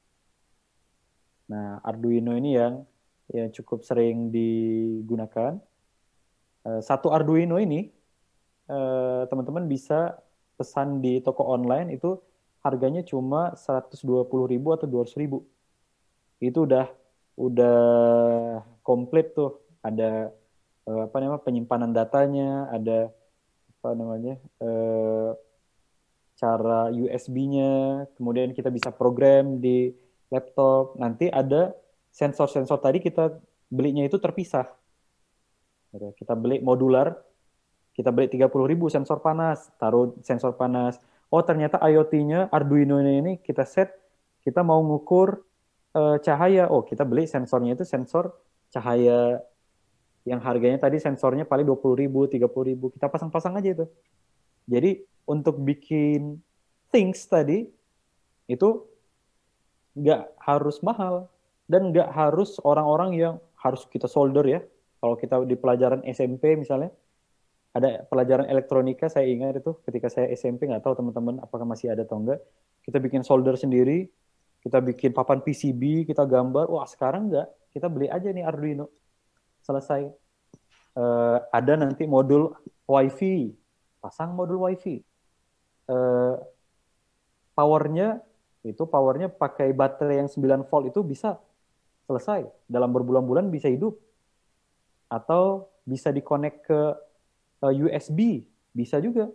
Nah, Arduino ini yang ya cukup sering digunakan. Eh, satu Arduino ini eh, teman-teman bisa pesan di toko online itu harganya cuma seratus dua puluh ribu atau dua ratus ribu. Itu udah udah komplit tuh, ada eh, apa namanya penyimpanan datanya, ada apa namanya eh, cara U S B-nya, kemudian kita bisa program di laptop. Nanti ada sensor-sensor tadi kita belinya itu terpisah. Kita beli modular, kita beli tiga puluh ribu sensor panas, taruh sensor panas. Oh ternyata IoT-nya Arduino ini kita set, kita mau ngukur uh, cahaya. Oh kita beli sensornya itu sensor cahaya yang harganya tadi sensornya paling dua puluh ribu, tiga puluh ribu. Kita pasang-pasang aja itu. Jadi untuk bikin things tadi itu nggak harus mahal dan nggak harus orang-orang yang harus kita solder ya. Kalau kita di pelajaran S M P misalnya, ada pelajaran elektronika, saya ingat itu ketika saya S M P, nggak tahu teman-teman apakah masih ada atau enggak, kita bikin solder sendiri, kita bikin papan P C B, kita gambar, wah sekarang enggak, kita beli aja nih Arduino, selesai. Uh, ada nanti modul WiFi, pasang modul WiFi. Uh, powernya, itu powernya pakai baterai yang sembilan volt itu bisa selesai, dalam berbulan-bulan bisa hidup. Atau bisa dikonek ke U S B, bisa juga.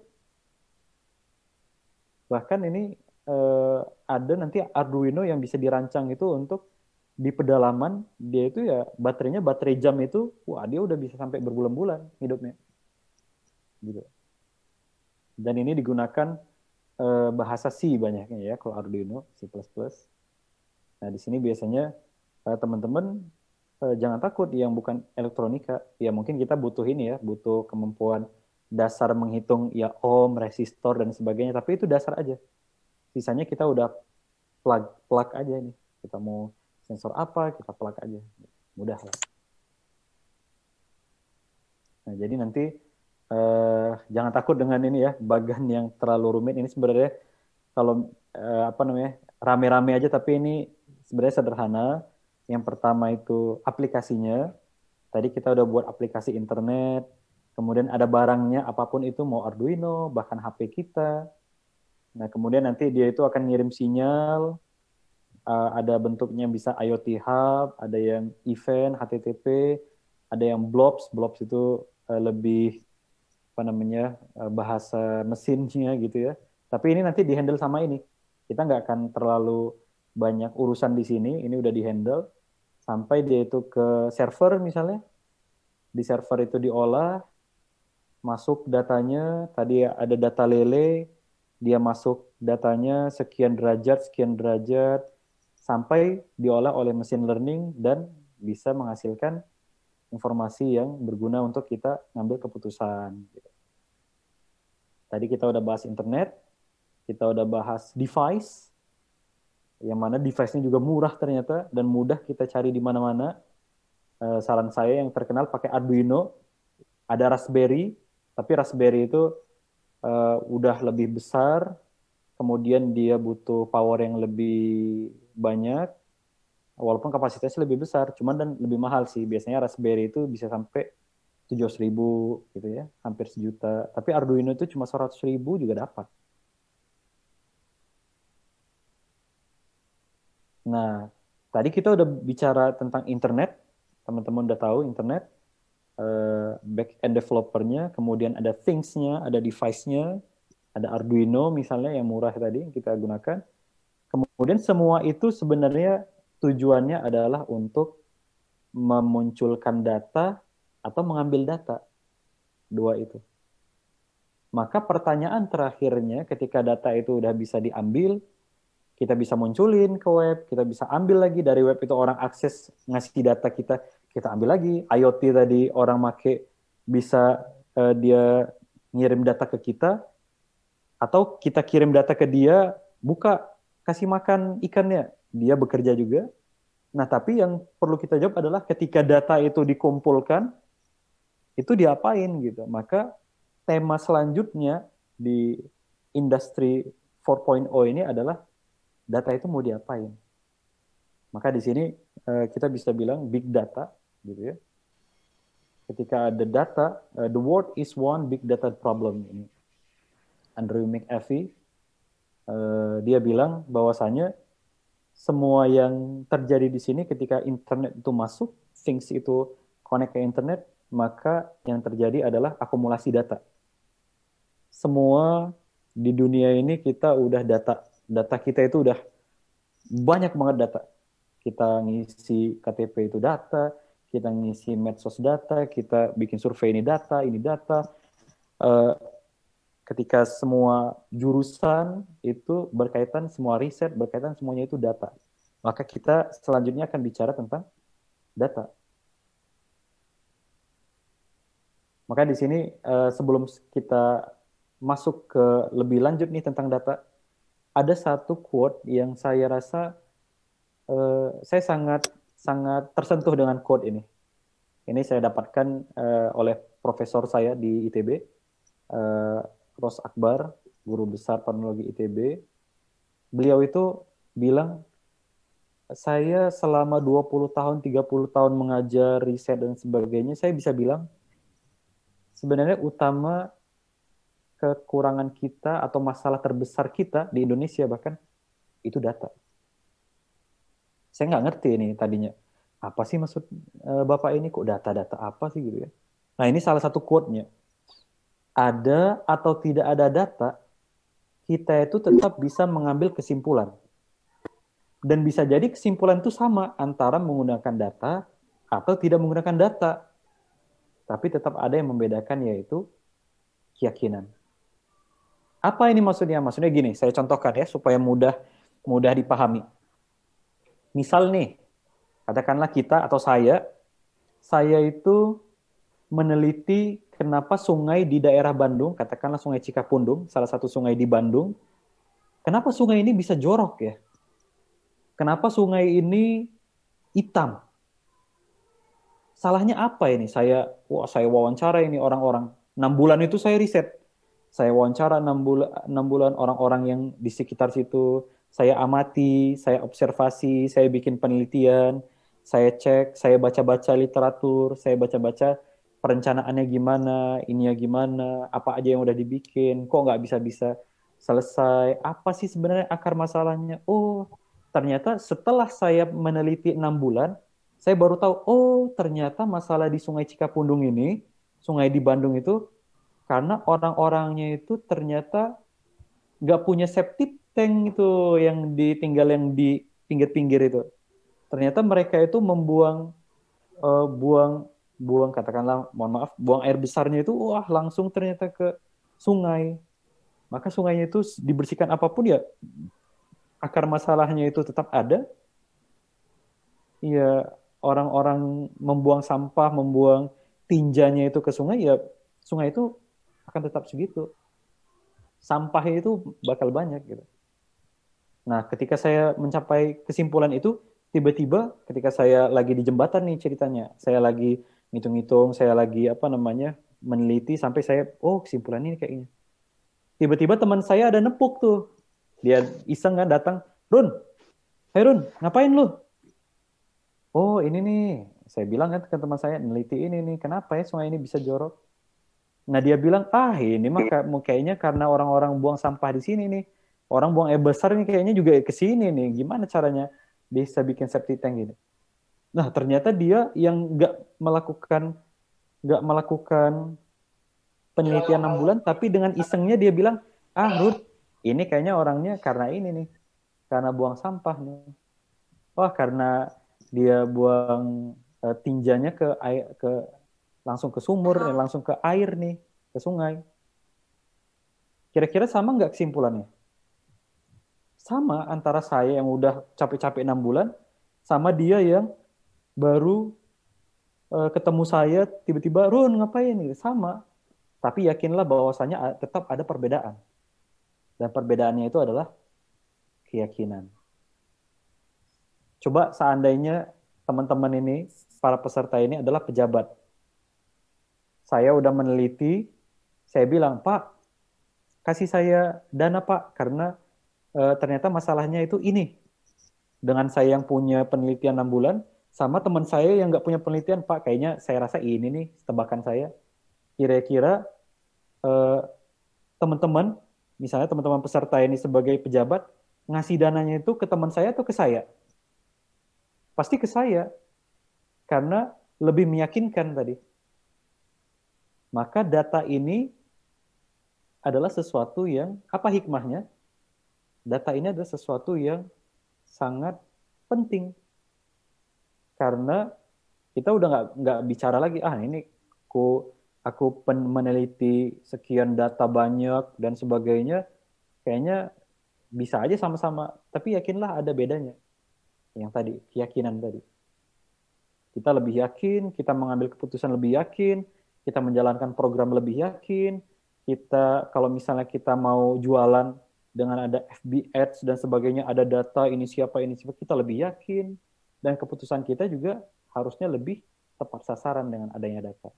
Bahkan ini eh, ada nanti Arduino yang bisa dirancang itu untuk di pedalaman, dia itu ya baterainya baterai jam itu, wah dia udah bisa sampai berbulan-bulan hidupnya. Gitu. Dan ini digunakan eh, bahasa C banyaknya ya, kalau Arduino, C plus plus. Nah di sini biasanya eh, teman-teman eh, jangan takut yang bukan elektronika, ya mungkin kita butuh ini ya, butuh kemampuan dasar menghitung ya ohm, resistor dan sebagainya, tapi itu dasar aja. Sisanya kita udah plug plug aja nih. Kita mau sensor apa, kita plug aja. Mudah lah. Nah, jadi nanti eh, jangan takut dengan ini ya, bagan yang terlalu rumit. Ini sebenarnya kalau eh, apa namanya rame-rame aja, tapi ini sebenarnya sederhana. Yang pertama itu aplikasinya. Tadi kita udah buat aplikasi internet. Kemudian ada barangnya, apapun itu, mau Arduino, bahkan H P kita. Nah, kemudian nanti dia itu akan ngirim sinyal, uh, ada bentuknya bisa IoT Hub, ada yang event, H T T P, ada yang blobs, blobs itu uh, lebih, apa namanya, uh, bahasa mesinnya gitu ya. Tapi ini nanti di-handle sama ini. Kita nggak akan terlalu banyak urusan di sini, ini udah di-handle, sampai dia itu ke server misalnya, di server itu diolah, masuk datanya, tadi ada data lele, dia masuk datanya sekian derajat, sekian derajat, sampai diolah oleh machine learning dan bisa menghasilkan informasi yang berguna untuk kita ngambil keputusan. Tadi kita udah bahas internet, kita udah bahas device, yang mana device-nya juga murah ternyata, dan mudah kita cari di mana-mana. Saran saya yang terkenal pakai Arduino, ada Raspberry, tapi Raspberry itu uh, udah lebih besar, kemudian dia butuh power yang lebih banyak, walaupun kapasitasnya lebih besar, cuman dan lebih mahal sih. Biasanya Raspberry itu bisa sampai tujuh ratus ribu gitu ya, hampir sejuta. Tapi Arduino itu cuma seratus ribu juga dapat. Nah, tadi kita udah bicara tentang internet, teman-teman udah tahu internet. uh, back-end developer-nya, kemudian ada things-nya, ada device-nya, ada Arduino misalnya yang murah tadi yang kita gunakan. Kemudian semua itu sebenarnya tujuannya adalah untuk memunculkan data atau mengambil data. Dua itu. Maka pertanyaan terakhirnya ketika data itu udah bisa diambil, kita bisa munculin ke web, kita bisa ambil lagi dari web itu orang akses ngasih data kita, kita ambil lagi. IoT tadi orang make bisa uh, dia ngirim data ke kita, atau kita kirim data ke dia, buka, kasih makan ikannya, dia bekerja juga. Nah, tapi yang perlu kita jawab adalah ketika data itu dikumpulkan, itu diapain gitu. Maka tema selanjutnya di industri empat titik nol ini adalah data itu mau diapain. Maka di sini uh, kita bisa bilang big data, gitu ya. Ketika ada data, uh, the world is one big data problem. Ini Andrew McAfee, uh, dia bilang bahwasanya semua yang terjadi di sini ketika internet itu masuk, things itu connect ke internet, maka yang terjadi adalah akumulasi data. Semua di dunia ini kita udah data. Data kita itu udah banyak banget data. Kita ngisi K T P itu data, kita ngisi medsos data, kita bikin survei ini data, ini data. Uh, ketika semua jurusan itu berkaitan, semua riset berkaitan, semuanya itu data. Maka kita selanjutnya akan bicara tentang data. Maka di sini uh, sebelum kita masuk ke lebih lanjut nih tentang data, ada satu quote yang saya rasa uh, saya sangat sangat tersentuh dengan quote ini. Ini saya dapatkan uh, oleh profesor saya di I T B, uh, Ros Akbar, guru besar teknologi I T B. Beliau itu bilang, saya selama dua puluh tahun, tiga puluh tahun mengajar, riset dan sebagainya, saya bisa bilang sebenarnya utama kekurangan kita atau masalah terbesar kita di Indonesia bahkan itu data. Saya nggak ngerti ini tadinya. Apa sih maksud uh, Bapak ini? Kok data-data apa sih gitu ya? Nah ini salah satu quote-nya. Ada atau tidak ada data, kita itu tetap bisa mengambil kesimpulan. Dan bisa jadi kesimpulan itu sama antara menggunakan data atau tidak menggunakan data. Tapi tetap ada yang membedakan, yaitu keyakinan. Apa ini maksudnya? Maksudnya gini, saya contohkan ya supaya mudah mudah dipahami. Misal nih, katakanlah kita atau saya, saya itu meneliti kenapa sungai di daerah Bandung, katakanlah Sungai Cikapundung, salah satu sungai di Bandung, kenapa sungai ini bisa jorok ya? Kenapa sungai ini hitam? Salahnya apa ini? Saya, wah, saya wawancara ini orang-orang. enam bulan itu saya riset. Saya wawancara enam bulan, enam bulan orang-orang yang di sekitar situ. Saya amati, saya observasi, saya bikin penelitian, saya cek, saya baca-baca literatur, saya baca-baca perencanaannya gimana, ininya gimana, apa aja yang udah dibikin, kok nggak bisa-bisa selesai, apa sih sebenarnya akar masalahnya. Oh, ternyata setelah saya meneliti enam bulan, saya baru tahu, oh ternyata masalah di Sungai Cikapundung ini, sungai di Bandung itu, karena orang-orangnya itu ternyata nggak punya septic tank itu yang ditinggal yang di pinggir-pinggir itu. Ternyata mereka itu membuang, uh, buang, buang katakanlah, mohon maaf, buang air besarnya itu, wah langsung ternyata ke sungai. Maka sungainya itu dibersihkan apapun ya, akar masalahnya itu tetap ada. Ya orang-orang membuang sampah, membuang tinjanya itu ke sungai, ya sungai itu akan tetap segitu. Sampahnya itu bakal banyak gitu. Nah, ketika saya mencapai kesimpulan itu, tiba-tiba ketika saya lagi di jembatan nih ceritanya, saya lagi ngitung-ngitung, saya lagi apa namanya meneliti sampai saya, oh kesimpulan ini kayaknya. Tiba-tiba teman saya ada nepuk tuh, dia iseng kan datang, Run, hey Run, ngapain lu? Oh ini nih, saya bilang kan ke teman saya, neliti ini nih, kenapa ya sungai ini bisa jorok? Nah dia bilang, ah ini mah kayaknya karena orang-orang buang sampah di sini nih. Orang buang air besar nih kayaknya juga ke sini nih. Gimana caranya bisa bikin septic tank gini? Nah ternyata dia yang nggak melakukan nggak melakukan penelitian enam bulan, tapi dengan isengnya dia bilang, ah Ruth, ini kayaknya orangnya karena ini nih, karena buang sampah nih. Wah, karena dia buang uh, tinjanya ke air, ke langsung ke sumur, eh, langsung ke air nih, ke sungai. Kira-kira sama nggak kesimpulannya? Sama antara saya yang udah capek-capek enam bulan, sama dia yang baru uh, ketemu saya, tiba-tiba, Run, ngapain nih? Sama. Tapi yakinlah bahwasanya tetap ada perbedaan. Dan perbedaannya itu adalah keyakinan. Coba seandainya teman-teman ini, para peserta ini adalah pejabat. Saya udah meneliti, saya bilang, Pak, kasih saya dana Pak, karena e, ternyata masalahnya itu ini. Dengan saya yang punya penelitian enam bulan, sama teman saya yang nggak punya penelitian, Pak, kayaknya saya rasa ini nih, tebakan saya. Kira-kira e, teman-teman, misalnya teman-teman peserta ini sebagai pejabat, ngasih dananya itu ke teman saya atau ke saya? Pasti ke saya, karena lebih meyakinkan tadi. Maka data ini adalah sesuatu yang, apa hikmahnya? Data ini adalah sesuatu yang sangat penting. Karena kita udah nggak nggak bicara lagi, ah ini aku, aku meneliti sekian data banyak dan sebagainya, kayaknya bisa aja sama-sama. Tapi yakinlah ada bedanya. Yang tadi, keyakinan tadi. Kita lebih yakin, kita mengambil keputusan lebih yakin, kita menjalankan program lebih yakin, kita kalau misalnya kita mau jualan dengan ada F B Ads dan sebagainya, ada data ini siapa, ini siapa, kita lebih yakin, dan keputusan kita juga harusnya lebih tepat sasaran dengan adanya data.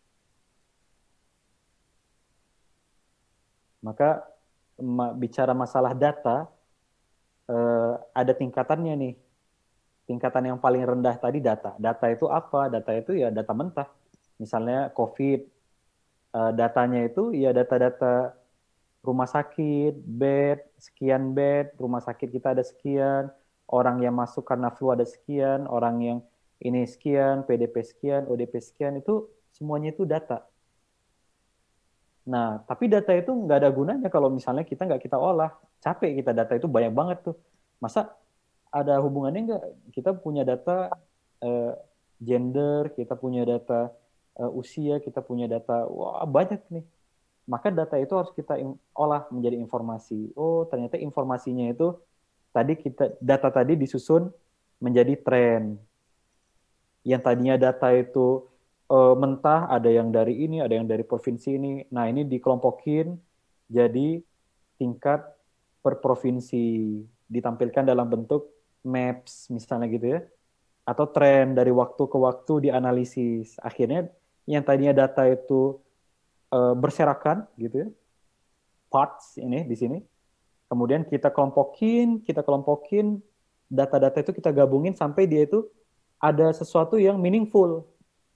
Maka bicara masalah data, eh, ada tingkatannya nih. Tingkatan yang paling rendah tadi data. Data itu apa? Data itu ya data mentah. Misalnya COVID, uh, datanya itu ya data-data rumah sakit, bed, sekian bed, rumah sakit kita ada sekian, orang yang masuk karena flu ada sekian, orang yang ini sekian, P D P sekian, O D P sekian, itu semuanya itu data. Nah, tapi data itu nggak ada gunanya kalau misalnya kita nggak kita olah. Capek kita, data itu banyak banget tuh. Masa ada hubungannya nggak? Kita punya data uh, gender, kita punya data uh, usia, kita punya data, wah banyak nih. Maka data itu harus kita olah menjadi informasi. Oh, ternyata informasinya itu tadi kita data tadi disusun menjadi tren. Yang tadinya data itu uh, mentah, ada yang dari ini, ada yang dari provinsi ini. Nah, ini dikelompokin jadi tingkat per provinsi, ditampilkan dalam bentuk maps misalnya gitu ya, atau tren dari waktu ke waktu dianalisis. Akhirnya yang tadinya data itu e, berserakan gitu ya, parts ini di sini, kemudian kita kelompokin, kita kelompokin data-data itu kita gabungin sampai dia itu ada sesuatu yang meaningful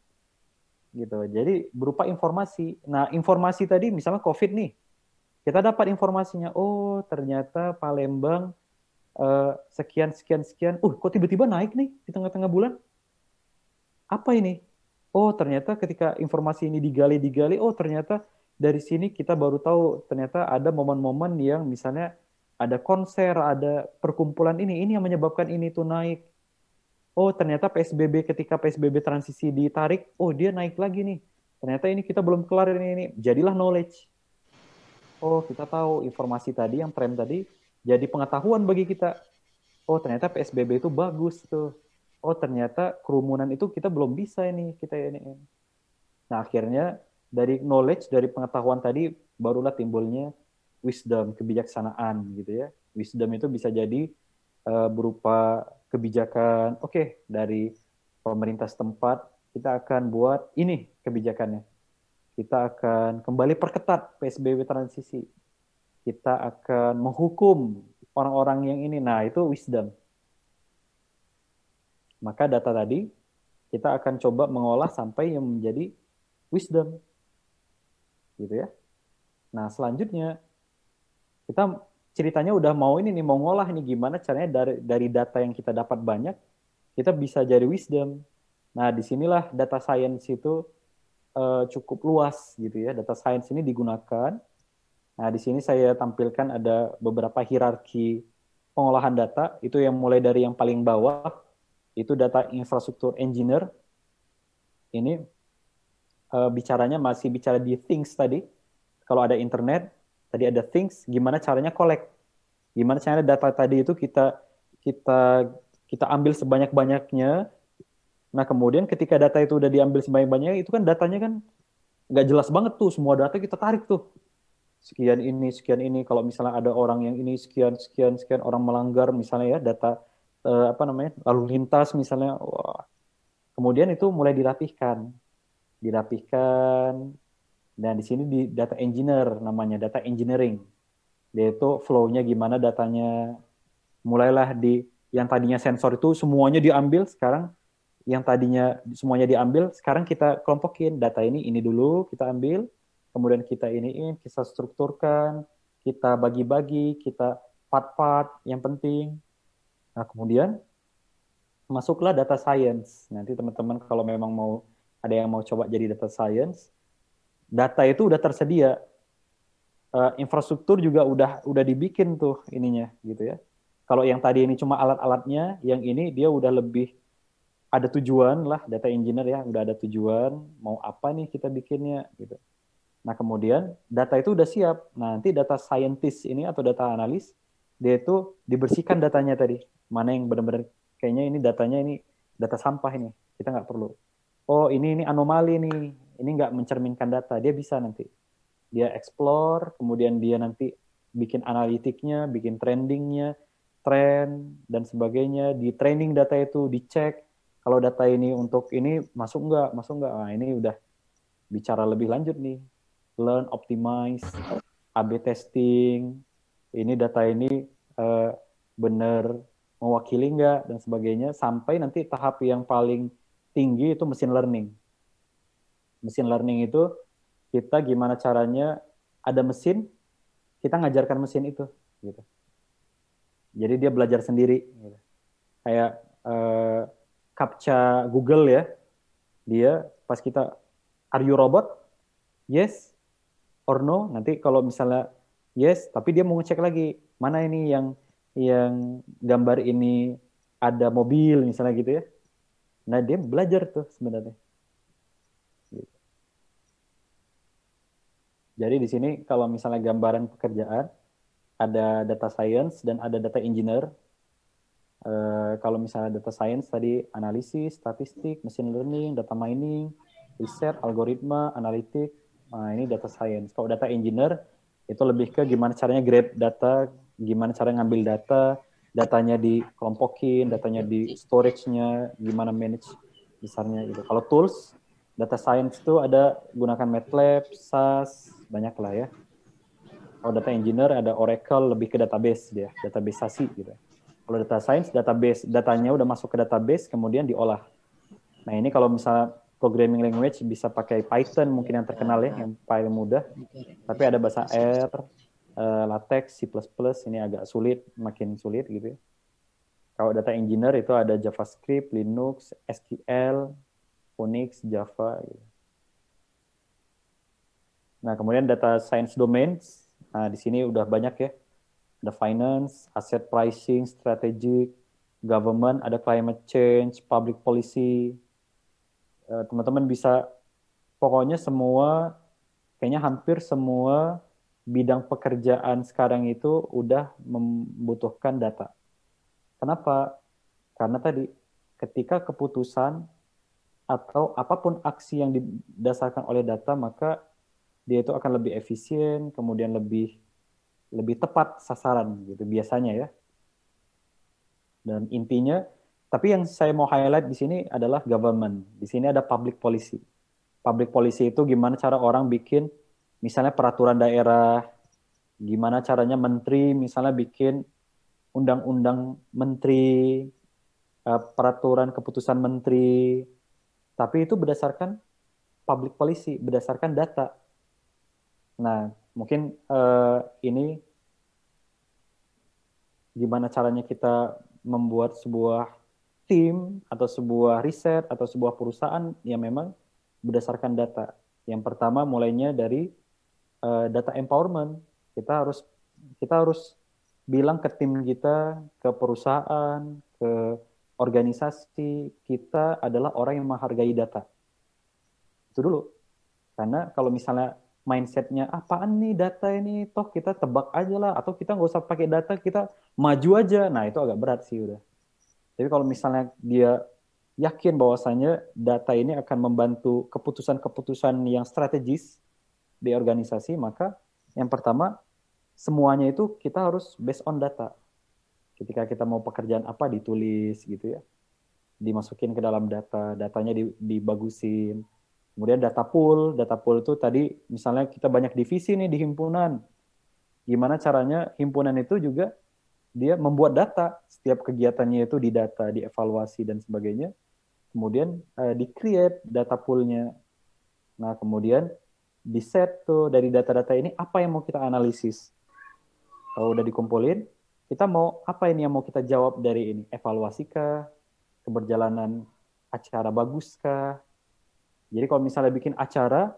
gitu. Jadi berupa informasi. Nah, informasi tadi misalnya COVID nih, kita dapat informasinya, oh ternyata Palembang Uh, sekian sekian sekian, uh kok tiba-tiba naik nih di tengah-tengah bulan? Apa ini? Oh ternyata ketika informasi ini digali-digali, oh ternyata dari sini kita baru tahu ternyata ada momen-momen yang misalnya ada konser, ada perkumpulan ini, ini yang menyebabkan ini tuh naik. Oh ternyata P S B B ketika P S B B transisi ditarik, oh dia naik lagi nih. Ternyata ini kita belum kelar ini, ini. Jadilah knowledge. Oh kita tahu informasi tadi yang tren tadi jadi pengetahuan bagi kita. Oh, ternyata P S B B itu bagus tuh. Oh, ternyata kerumunan itu kita belum bisa ini, kita ini. Nah, akhirnya dari knowledge, dari pengetahuan tadi barulah timbulnya wisdom, kebijaksanaan gitu ya. Wisdom itu bisa jadi uh, berupa kebijakan. Oke, okay, dari pemerintah setempat kita akan buat ini kebijakannya. Kita akan kembali perketat P S B B transisi. Kita akan menghukum orang-orang yang ini. Nah, itu wisdom. Maka data tadi, kita akan coba mengolah sampai yang menjadi wisdom. Gitu ya. Nah, selanjutnya, kita ceritanya udah mau ini nih, mau ngolah ini gimana caranya dari, dari data yang kita dapat banyak, kita bisa jadi wisdom. Nah, disinilah data science itu uh, cukup luas gitu ya. Data science ini digunakan. Nah, di sini saya tampilkan ada beberapa hierarki pengolahan data, itu yang mulai dari yang paling bawah, itu data infrastruktur engineer. Ini uh, bicaranya masih bicara di things tadi. Kalau ada internet, tadi ada things, gimana caranya collect. Gimana caranya data tadi itu kita kita kita ambil sebanyak-banyaknya. Nah, kemudian ketika data itu udah diambil sebanyak-banyaknya, itu kan datanya kan nggak jelas banget tuh, semua data kita tarik tuh. Sekian ini, sekian ini, kalau misalnya ada orang yang ini, sekian, sekian, sekian, orang melanggar misalnya ya, data, eh, apa namanya, lalu lintas misalnya, wah. Kemudian itu mulai dirapihkan. Dirapihkan, dan di sini di data engineer namanya, data engineering. Dia itu flow-nya gimana datanya, mulailah di, yang tadinya sensor itu semuanya diambil, sekarang yang tadinya semuanya diambil, sekarang kita kelompokin. Data ini, ini dulu kita ambil, kemudian kita iniin, kita strukturkan, kita bagi-bagi, kita part-part yang penting. Nah, kemudian masuklah data science. Nanti teman-teman kalau memang mau, ada yang mau coba jadi data science, data itu udah tersedia. Uh, infrastruktur juga udah udah dibikin tuh ininya gitu ya. Kalau yang tadi ini cuma alat-alatnya, yang ini dia udah lebih ada tujuan lah, data engineer ya, udah ada tujuan, mau apa nih kita bikinnya, gitu. Nah, kemudian data itu udah siap. Nah, nanti data scientist ini atau data analis, dia itu dibersihkan datanya tadi. Mana yang benar-benar, kayaknya ini datanya ini, data sampah ini, kita nggak perlu. Oh, ini ini anomali nih, ini nggak mencerminkan data, dia bisa nanti. Dia explore, kemudian dia nanti bikin analitiknya, bikin trendingnya, trend, dan sebagainya, di training data itu, dicek, kalau data ini untuk ini masuk nggak, masuk nggak, nah ini udah bicara lebih lanjut nih. Learn, optimize, A B testing, ini data ini uh, benar mewakili nggak, dan sebagainya, sampai nanti tahap yang paling tinggi itu machine learning. Machine learning itu kita gimana caranya, ada mesin, kita ngajarkan mesin itu. Gitu. Jadi dia belajar sendiri. Gitu. Kayak uh, captcha Google ya, dia pas kita, are you robot? Yes or no? Nanti kalau misalnya yes, tapi dia mau ngecek lagi, mana ini yang yang gambar ini ada mobil misalnya gitu ya. Nah, dia belajar tuh sebenarnya. Gitu. Jadi di sini kalau misalnya gambaran pekerjaan, ada data science dan ada data engineer. Uh, kalau misalnya data science tadi analisis, statistik, machine learning, data mining, riset, algoritma, analitik, nah ini data science. Kalau data engineer itu lebih ke gimana caranya grab data, gimana cara ngambil data, datanya dikelompokin, datanya di storage-nya, gimana manage besarnya gitu. Kalau tools, data science itu ada gunakan MATLAB, S A S, banyak lah ya. Kalau data engineer ada Oracle, lebih ke database dia, database-asi gitu. Kalau data science, database, datanya udah masuk ke database, kemudian diolah. Nah, ini kalau misalnya programming language bisa pakai Python, mungkin yang terkenal ya, yang paling mudah. Tapi ada bahasa R, uh, LaTeX, C plus plus, ini agak sulit, makin sulit gitu ya. Kalau data engineer itu ada JavaScript, Linux, S Q L, Unix, Java. Gitu. Nah, kemudian data science domains, nah di sini udah banyak ya. Ada finance, asset pricing, strategic, government, ada climate change, public policy. Teman-teman bisa, pokoknya semua, kayaknya hampir semua bidang pekerjaan sekarang itu udah membutuhkan data. Kenapa? Karena tadi, ketika keputusan atau apapun aksi yang didasarkan oleh data, maka dia itu akan lebih efisien, kemudian lebih lebih tepat sasaran gitu biasanya ya. Dan intinya, tapi yang saya mau highlight di sini adalah government. Di sini ada public policy. Public policy itu gimana cara orang bikin misalnya peraturan daerah, gimana caranya menteri misalnya bikin undang-undang menteri, peraturan keputusan menteri. Tapi itu berdasarkan public policy, berdasarkan data. Nah, mungkin uh, ini gimana caranya kita membuat sebuah tim atau sebuah riset atau sebuah perusahaan yang memang berdasarkan data. Yang pertama mulainya dari uh, data empowerment. Kita harus kita harus bilang ke tim kita, ke perusahaan, ke organisasi, kita adalah orang yang menghargai data. Itu dulu. Karena kalau misalnya mindset-nya, apaan nih data ini, toh kita tebak aja lah, atau kita nggak usah pakai data, kita maju aja. Nah, itu agak berat sih udah. Tapi kalau misalnya dia yakin bahwasanya data ini akan membantu keputusan-keputusan yang strategis di organisasi, maka yang pertama, semuanya itu kita harus based on data. Ketika kita mau pekerjaan apa ditulis gitu ya, dimasukin ke dalam data, datanya dibagusin. Kemudian data pool, data pool itu tadi misalnya kita banyak divisi nih di himpunan. Gimana caranya himpunan itu juga dia membuat data, setiap kegiatannya itu didata, dievaluasi dan sebagainya. Kemudian uh, di-create data pool-nya. Nah, kemudian di-set tuh dari data-data ini apa yang mau kita analisis. Kalau udah dikumpulin, kita mau apa ini yang mau kita jawab dari ini? Evaluasi kah? Keberjalanan acara bagus kah? Jadi kalau misalnya bikin acara,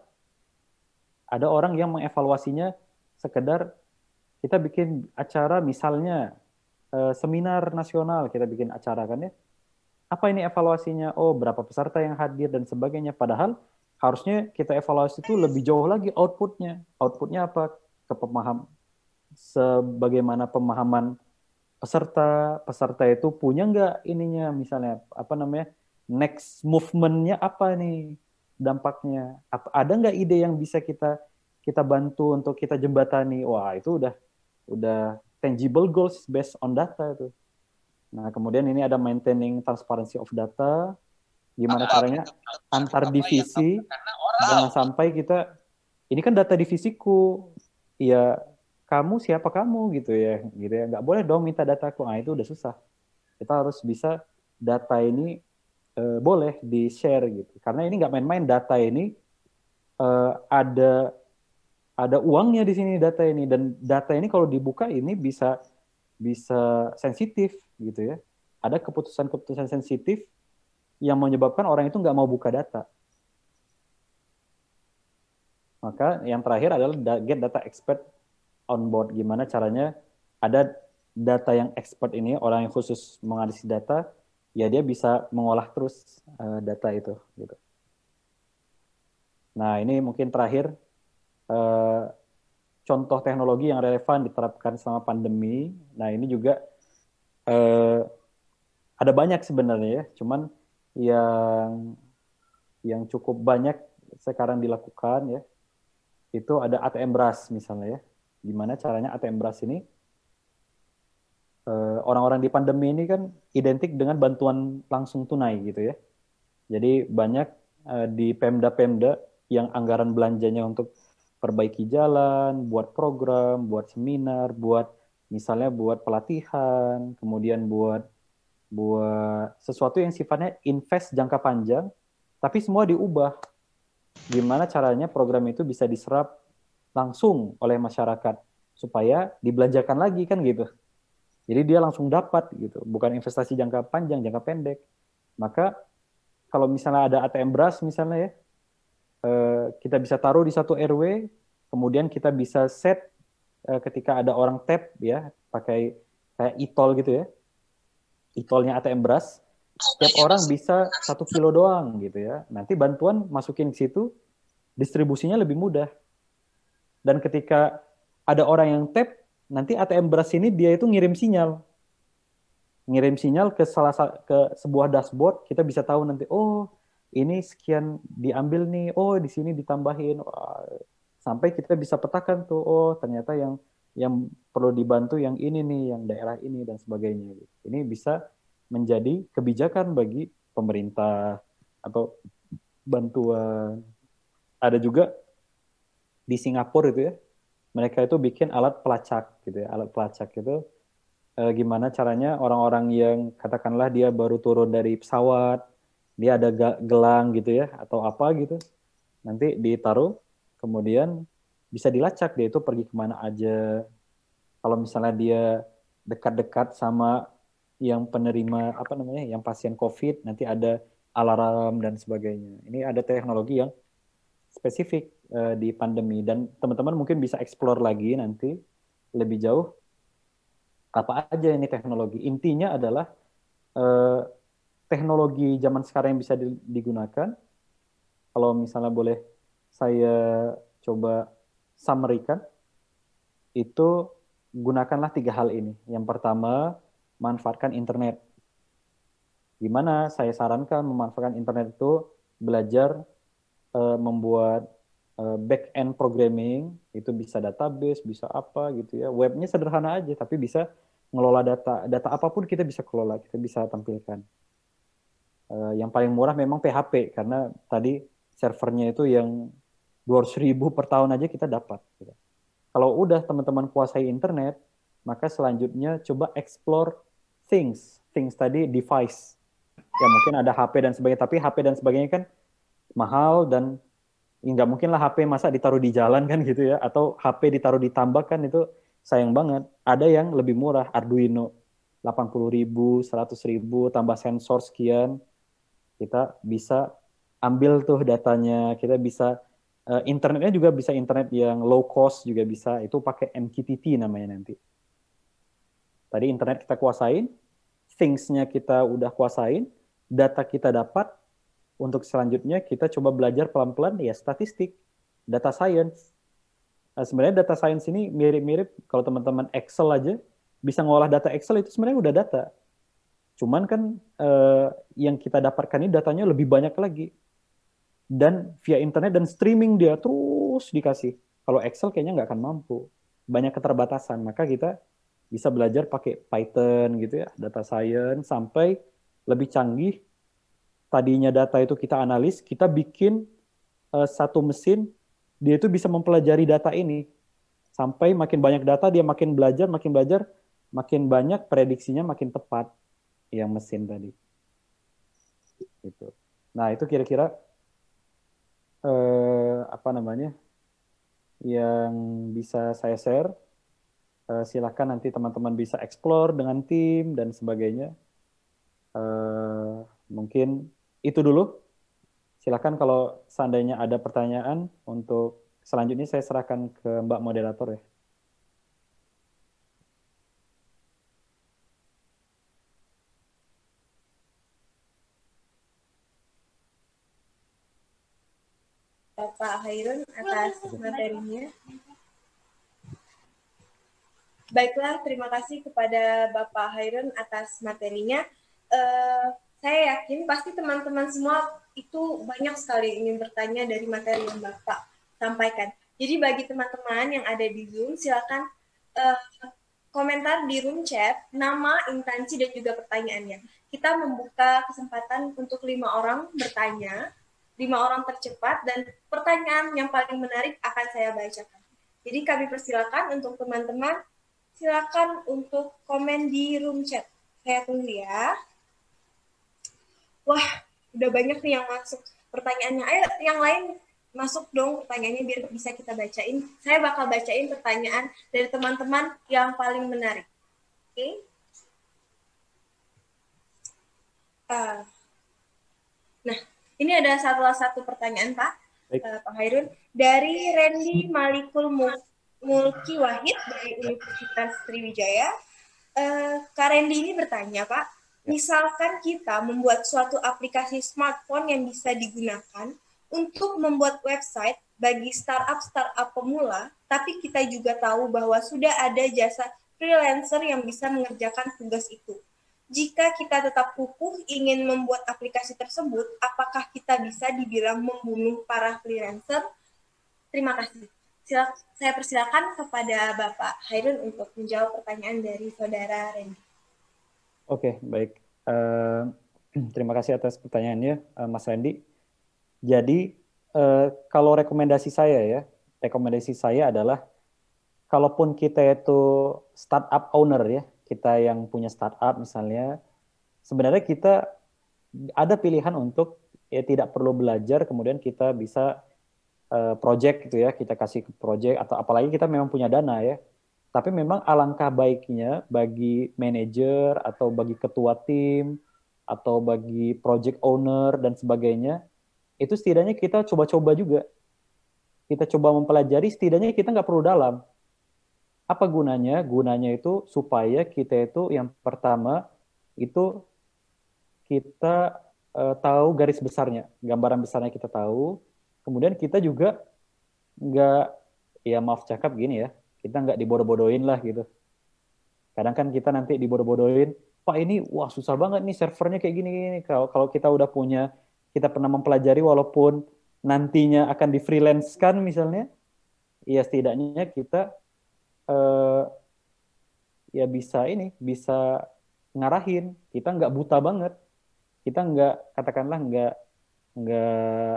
ada orang yang mengevaluasinya sekedar kita bikin acara misalnya eh, seminar nasional, kita bikin acara kan ya. Apa ini evaluasinya? Oh, berapa peserta yang hadir dan sebagainya. Padahal harusnya kita evaluasi itu lebih jauh lagi outputnya. Outputnya apa? Kepemaham sebagaimana pemahaman peserta, peserta itu punya nggak ininya misalnya apa namanya next movement-nya apa nih dampaknya, apa, ada nggak ide yang bisa kita kita bantu untuk kita jembatani. Wah itu udah udah tangible goals based on data itu. Nah kemudian ini ada maintaining transparency of data, gimana caranya antar divisi, jangan sampai kita ini kan data divisiku, ya kamu siapa kamu gitu ya, gitu ya. Nggak boleh dong minta dataku. Nah itu udah susah. Kita harus bisa data ini eh, boleh di-share gitu. Karena ini nggak main-main data ini eh, ada ada uangnya di sini data ini, dan data ini kalau dibuka ini bisa bisa sensitif gitu ya. Ada keputusan-keputusan sensitif yang menyebabkan orang itu nggak mau buka data. Maka yang terakhir adalah get data expert on board. Gimana caranya ada data yang expert ini, orang yang khusus menganalisis data, ya dia bisa mengolah terus uh, data itu. Gitu. Nah ini mungkin terakhir uh, contoh teknologi yang relevan diterapkan selama pandemi. Nah ini juga uh, ada banyak sebenarnya ya, cuman yang yang cukup banyak sekarang dilakukan ya, itu ada A T M Brush misalnya ya. Gimana caranya A T M Brush ini, uh, orang-orang di pandemi ini kan identik dengan bantuan langsung tunai gitu ya. Jadi banyak uh, di Pemda-Pemda yang anggaran belanjanya untuk perbaiki jalan, buat program, buat seminar, buat misalnya buat pelatihan, kemudian buat buat sesuatu yang sifatnya invest jangka panjang, tapi semua diubah. Gimana caranya program itu bisa diserap langsung oleh masyarakat supaya dibelanjakan lagi kan gitu. Jadi dia langsung dapat gitu, bukan investasi jangka panjang, jangka pendek. Maka kalau misalnya ada A T M Brush misalnya ya, eh, kita bisa taruh di satu R W, kemudian kita bisa set eh, ketika ada orang tap ya, pakai kayak e-tol gitu ya, e-tolnya A T M Brush, setiap orang bisa satu kilo doang gitu ya. Nanti bantuan masukin ke situ, distribusinya lebih mudah. Dan ketika ada orang yang tap, nanti A T M Brush ini dia itu ngirim sinyal. Ngirim sinyal ke salah ke sebuah dashboard, kita bisa tahu nanti, oh ini sekian diambil nih, oh di sini ditambahin. Wah, sampai kita bisa petakan tuh, oh ternyata yang yang perlu dibantu yang ini nih, yang daerah ini dan sebagainya. Ini bisa menjadi kebijakan bagi pemerintah atau bantuan. Ada juga di Singapura itu ya, mereka itu bikin alat pelacak gitu ya. Alat pelacak itu eh, gimana caranya orang-orang yang katakanlah dia baru turun dari pesawat, dia ada gelang gitu ya atau apa gitu, nanti ditaruh, kemudian bisa dilacak dia itu pergi kemana aja. Kalau misalnya dia dekat-dekat sama yang penerima apa namanya, yang pasien COVID, nanti ada alarm dan sebagainya. Ini ada teknologi yang spesifik uh, di pandemi, dan teman-teman mungkin bisa explore lagi nanti lebih jauh apa aja ini teknologi. Intinya adalah uh, teknologi zaman sekarang yang bisa digunakan. Kalau misalnya boleh saya coba summary-kan, itu gunakanlah tiga hal ini. Yang pertama, manfaatkan internet. Gimana saya sarankan memanfaatkan internet itu belajar uh, membuat uh, back-end programming, itu bisa database, bisa apa gitu ya. Webnya sederhana aja, tapi bisa ngelola data. Data apapun kita bisa kelola, kita bisa tampilkan. Uh, yang paling murah memang P H P, karena tadi servernya itu yang dua ratus ribu per tahun aja kita dapat. Gitu. Kalau udah teman-teman kuasai internet, maka selanjutnya coba explore things. Things tadi device. Ya mungkin ada H P dan sebagainya, tapi H P dan sebagainya kan mahal dan nggak mungkin lah H P masa ditaruh di jalan kan gitu ya. Atau H P ditaruh di tambak kan itu sayang banget. Ada yang lebih murah, Arduino. delapan puluh ribu, seratus ribu, tambah sensor sekian. Kita bisa ambil tuh datanya, kita bisa Uh, internetnya juga bisa internet yang low cost juga bisa, itu pakai M Q T T namanya nanti. Tadi internet kita kuasain, things-nya kita udah kuasain, data kita dapat, untuk selanjutnya kita coba belajar pelan-pelan ya statistik, data science. Nah, sebenarnya data science ini mirip-mirip kalau teman-teman Excel aja, bisa ngolah data Excel itu sebenarnya udah data. Cuman kan uh, yang kita dapatkan ini datanya lebih banyak lagi. Dan via internet dan streaming dia terus dikasih. Kalau Excel kayaknya nggak akan mampu. Banyak keterbatasan. Maka kita bisa belajar pakai Python gitu ya, data science, sampai lebih canggih. Tadinya data itu kita analis, kita bikin uh, satu mesin, dia itu bisa mempelajari data ini. Sampai makin banyak data, dia makin belajar, makin belajar, makin banyak prediksinya makin tepat yang mesin tadi. Gitu. Nah, itu kira-kira Eh, apa namanya yang bisa saya share. Eh, silakan nanti teman-teman bisa explore dengan tim dan sebagainya. Eh, mungkin itu dulu. Silakan kalau seandainya ada pertanyaan, untuk selanjutnya saya serahkan ke Mbak Moderator ya. Pak Hairun atas materinya. Baiklah, terima kasih kepada Bapak Hairun atas materinya. Uh, saya yakin pasti teman-teman semua itu banyak sekali ingin bertanya dari materi yang Bapak sampaikan. Jadi bagi teman-teman yang ada di Zoom, silakan uh, komentar di room chat, nama, instansi, dan juga pertanyaannya. Kita membuka kesempatan untuk lima orang bertanya, lima orang tercepat, dan pertanyaan yang paling menarik akan saya bacakan. Jadi kami persilakan untuk teman-teman, silakan untuk komen di room chat. Saya tunggu ya. Wah, udah banyak nih yang masuk pertanyaannya. Ayo yang lain masuk dong pertanyaannya biar bisa kita bacain. Saya bakal bacain pertanyaan dari teman-teman yang paling menarik. Oke? Okay? Uh, nah, ini ada salah satu pertanyaan, Pak, uh, Pak Hairun. Dari Randy Malikul Mulki Wahid dari Universitas Sriwijaya. Uh, Kak Randy ini bertanya, Pak, misalkan kita membuat suatu aplikasi smartphone yang bisa digunakan untuk membuat website bagi startup-startup pemula, tapi kita juga tahu bahwa sudah ada jasa freelancer yang bisa mengerjakan tugas itu. Jika kita tetap kukuh ingin membuat aplikasi tersebut, apakah kita bisa dibilang membunuh para freelancer? Terima kasih. Silak, saya persilakan kepada Bapak Hairun untuk menjawab pertanyaan dari Saudara Randy. Oke, baik. Uh, terima kasih atas pertanyaannya, uh, Mas Randy. Jadi, uh, kalau rekomendasi saya ya, rekomendasi saya adalah, kalaupun kita itu startup owner ya, kita yang punya startup misalnya, sebenarnya kita ada pilihan untuk ya tidak perlu belajar, kemudian kita bisa uh, project gitu ya, kita kasih ke project, atau apalagi kita memang punya dana ya. Tapi memang alangkah baiknya bagi manajer atau bagi ketua tim atau bagi project owner dan sebagainya, itu setidaknya kita coba-coba juga. kita coba mempelajari, setidaknya kita nggak perlu dalam. Apa gunanya? Gunanya itu supaya kita itu yang pertama itu kita uh, tahu garis besarnya, gambaran besarnya kita tahu. Kemudian kita juga nggak, ya maaf cakap gini ya, kita nggak dibodoh-bodohin lah gitu. Kadang kan kita nanti dibodoh-bodohin, Pak ini wah susah banget nih servernya kayak gini-gini. Kalau kalau kita udah punya, kita pernah mempelajari walaupun nantinya akan di freelance-kan misalnya, ya setidaknya kita eh, ya bisa ini, bisa ngarahin. Kita nggak buta banget. Kita nggak, katakanlah nggak nggak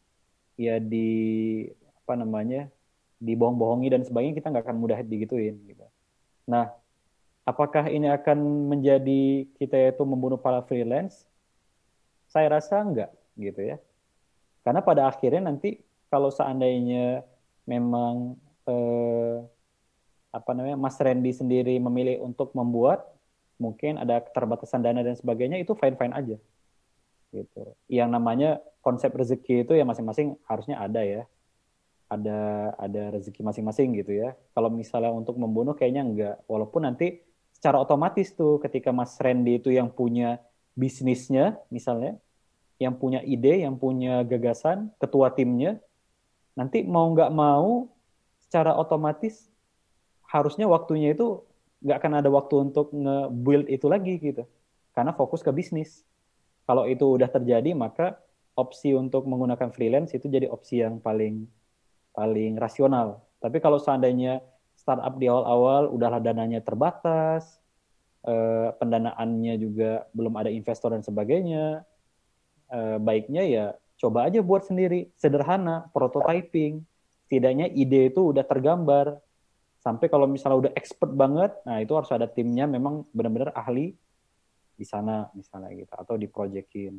ya di apa namanya dibohong-bohongi dan sebagainya, kita nggak akan mudah digituin. Gitu. Nah, apakah ini akan menjadi kita itu membunuh para freelance? Saya rasa enggak, gitu ya. Karena pada akhirnya nanti kalau seandainya memang eh, apa namanya Mas Randy sendiri memilih untuk membuat, mungkin ada keterbatasan dana dan sebagainya, itu fine-fine aja. Gitu. Yang namanya konsep rezeki itu ya masing-masing harusnya ada ya. Ada ada rezeki masing-masing gitu ya. Kalau misalnya untuk membunuh kayaknya enggak. Walaupun nanti secara otomatis tuh ketika Mas Randy itu yang punya bisnisnya misalnya, yang punya ide, yang punya gagasan, ketua timnya, nanti mau nggak mau secara otomatis harusnya waktunya itu nggak akan ada waktu untuk nge-build itu lagi gitu. Karena fokus ke bisnis. Kalau itu udah terjadi, maka opsi untuk menggunakan freelance itu jadi opsi yang paling paling rasional. Tapi kalau seandainya startup di awal-awal udahlah dananya terbatas, eh, pendanaannya juga belum ada investor dan sebagainya, eh, baiknya ya coba aja buat sendiri, sederhana, prototyping. Setidaknya ide itu udah tergambar. Sampai kalau misalnya udah expert banget, nah itu harus ada timnya memang benar-benar ahli di sana misalnya gitu, atau di projectin.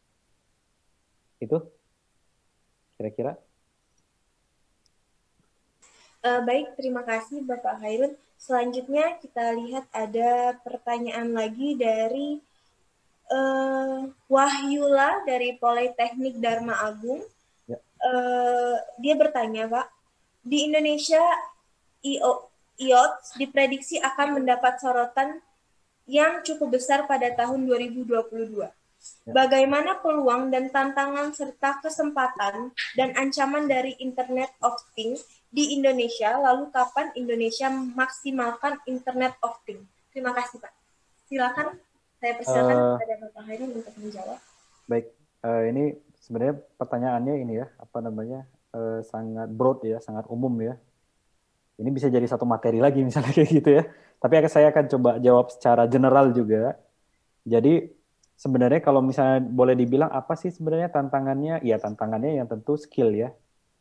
Itu kira-kira. Uh, baik, terima kasih Bapak Khairun. Selanjutnya kita lihat ada pertanyaan lagi dari uh, Wahyula dari Politeknik Dharma Agung. Ya. Uh, dia bertanya, Pak, di Indonesia I O T S diprediksi akan mendapat sorotan yang cukup besar pada tahun dua ribu dua puluh dua. Ya. Bagaimana peluang dan tantangan serta kesempatan dan ancaman dari Internet of Things di Indonesia, lalu kapan Indonesia maksimalkan Internet of Things? Terima kasih, Pak. Silakan, saya persilakan uh, kepada Bapak Khairun untuk menjawab. Baik, uh, ini sebenarnya pertanyaannya ini ya, apa namanya, uh, sangat broad ya, sangat umum ya. Ini bisa jadi satu materi lagi misalnya kayak gitu ya. Tapi saya akan coba jawab secara general juga. Jadi sebenarnya kalau misalnya boleh dibilang apa sih sebenarnya tantangannya? Ya tantangannya yang tentu skill ya.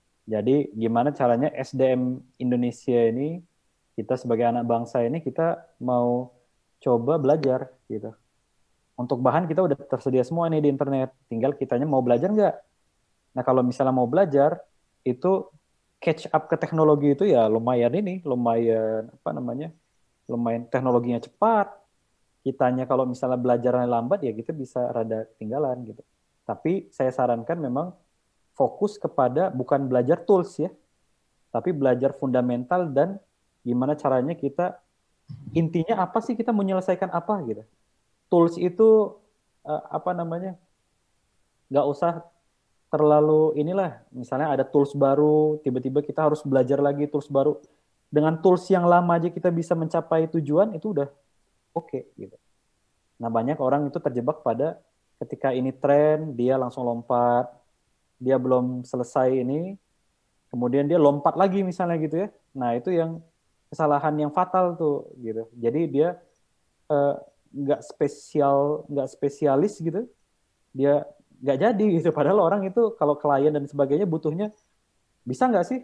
Jadi gimana caranya S D M Indonesia ini, kita sebagai anak bangsa ini kita mau coba belajar gitu. Untuk bahan kita udah tersedia semua nih di internet. Tinggal kitanya mau belajar nggak? Nah kalau misalnya mau belajar, itu catch up ke teknologi itu ya lumayan ini, lumayan apa namanya, lumayan teknologinya cepat. Kitanya kalau misalnya belajarnya lambat ya kita bisa rada ketinggalan gitu. Tapi saya sarankan memang fokus kepada bukan belajar tools ya, tapi belajar fundamental dan gimana caranya kita, intinya apa sih kita menyelesaikan apa gitu. Tools itu uh, apa namanya, nggak usah terlalu inilah, misalnya ada tools baru, tiba-tiba kita harus belajar lagi tools baru. Dengan tools yang lama aja kita bisa mencapai tujuan, itu udah oke okay, gitu. Nah banyak orang itu terjebak pada ketika ini tren, dia langsung lompat, dia belum selesai ini, kemudian dia lompat lagi misalnya gitu ya. Nah itu yang kesalahan yang fatal tuh gitu. Jadi dia nggak uh, spesial, nggak spesialis gitu, dia nggak jadi gitu. Padahal orang itu kalau klien dan sebagainya butuhnya, bisa nggak sih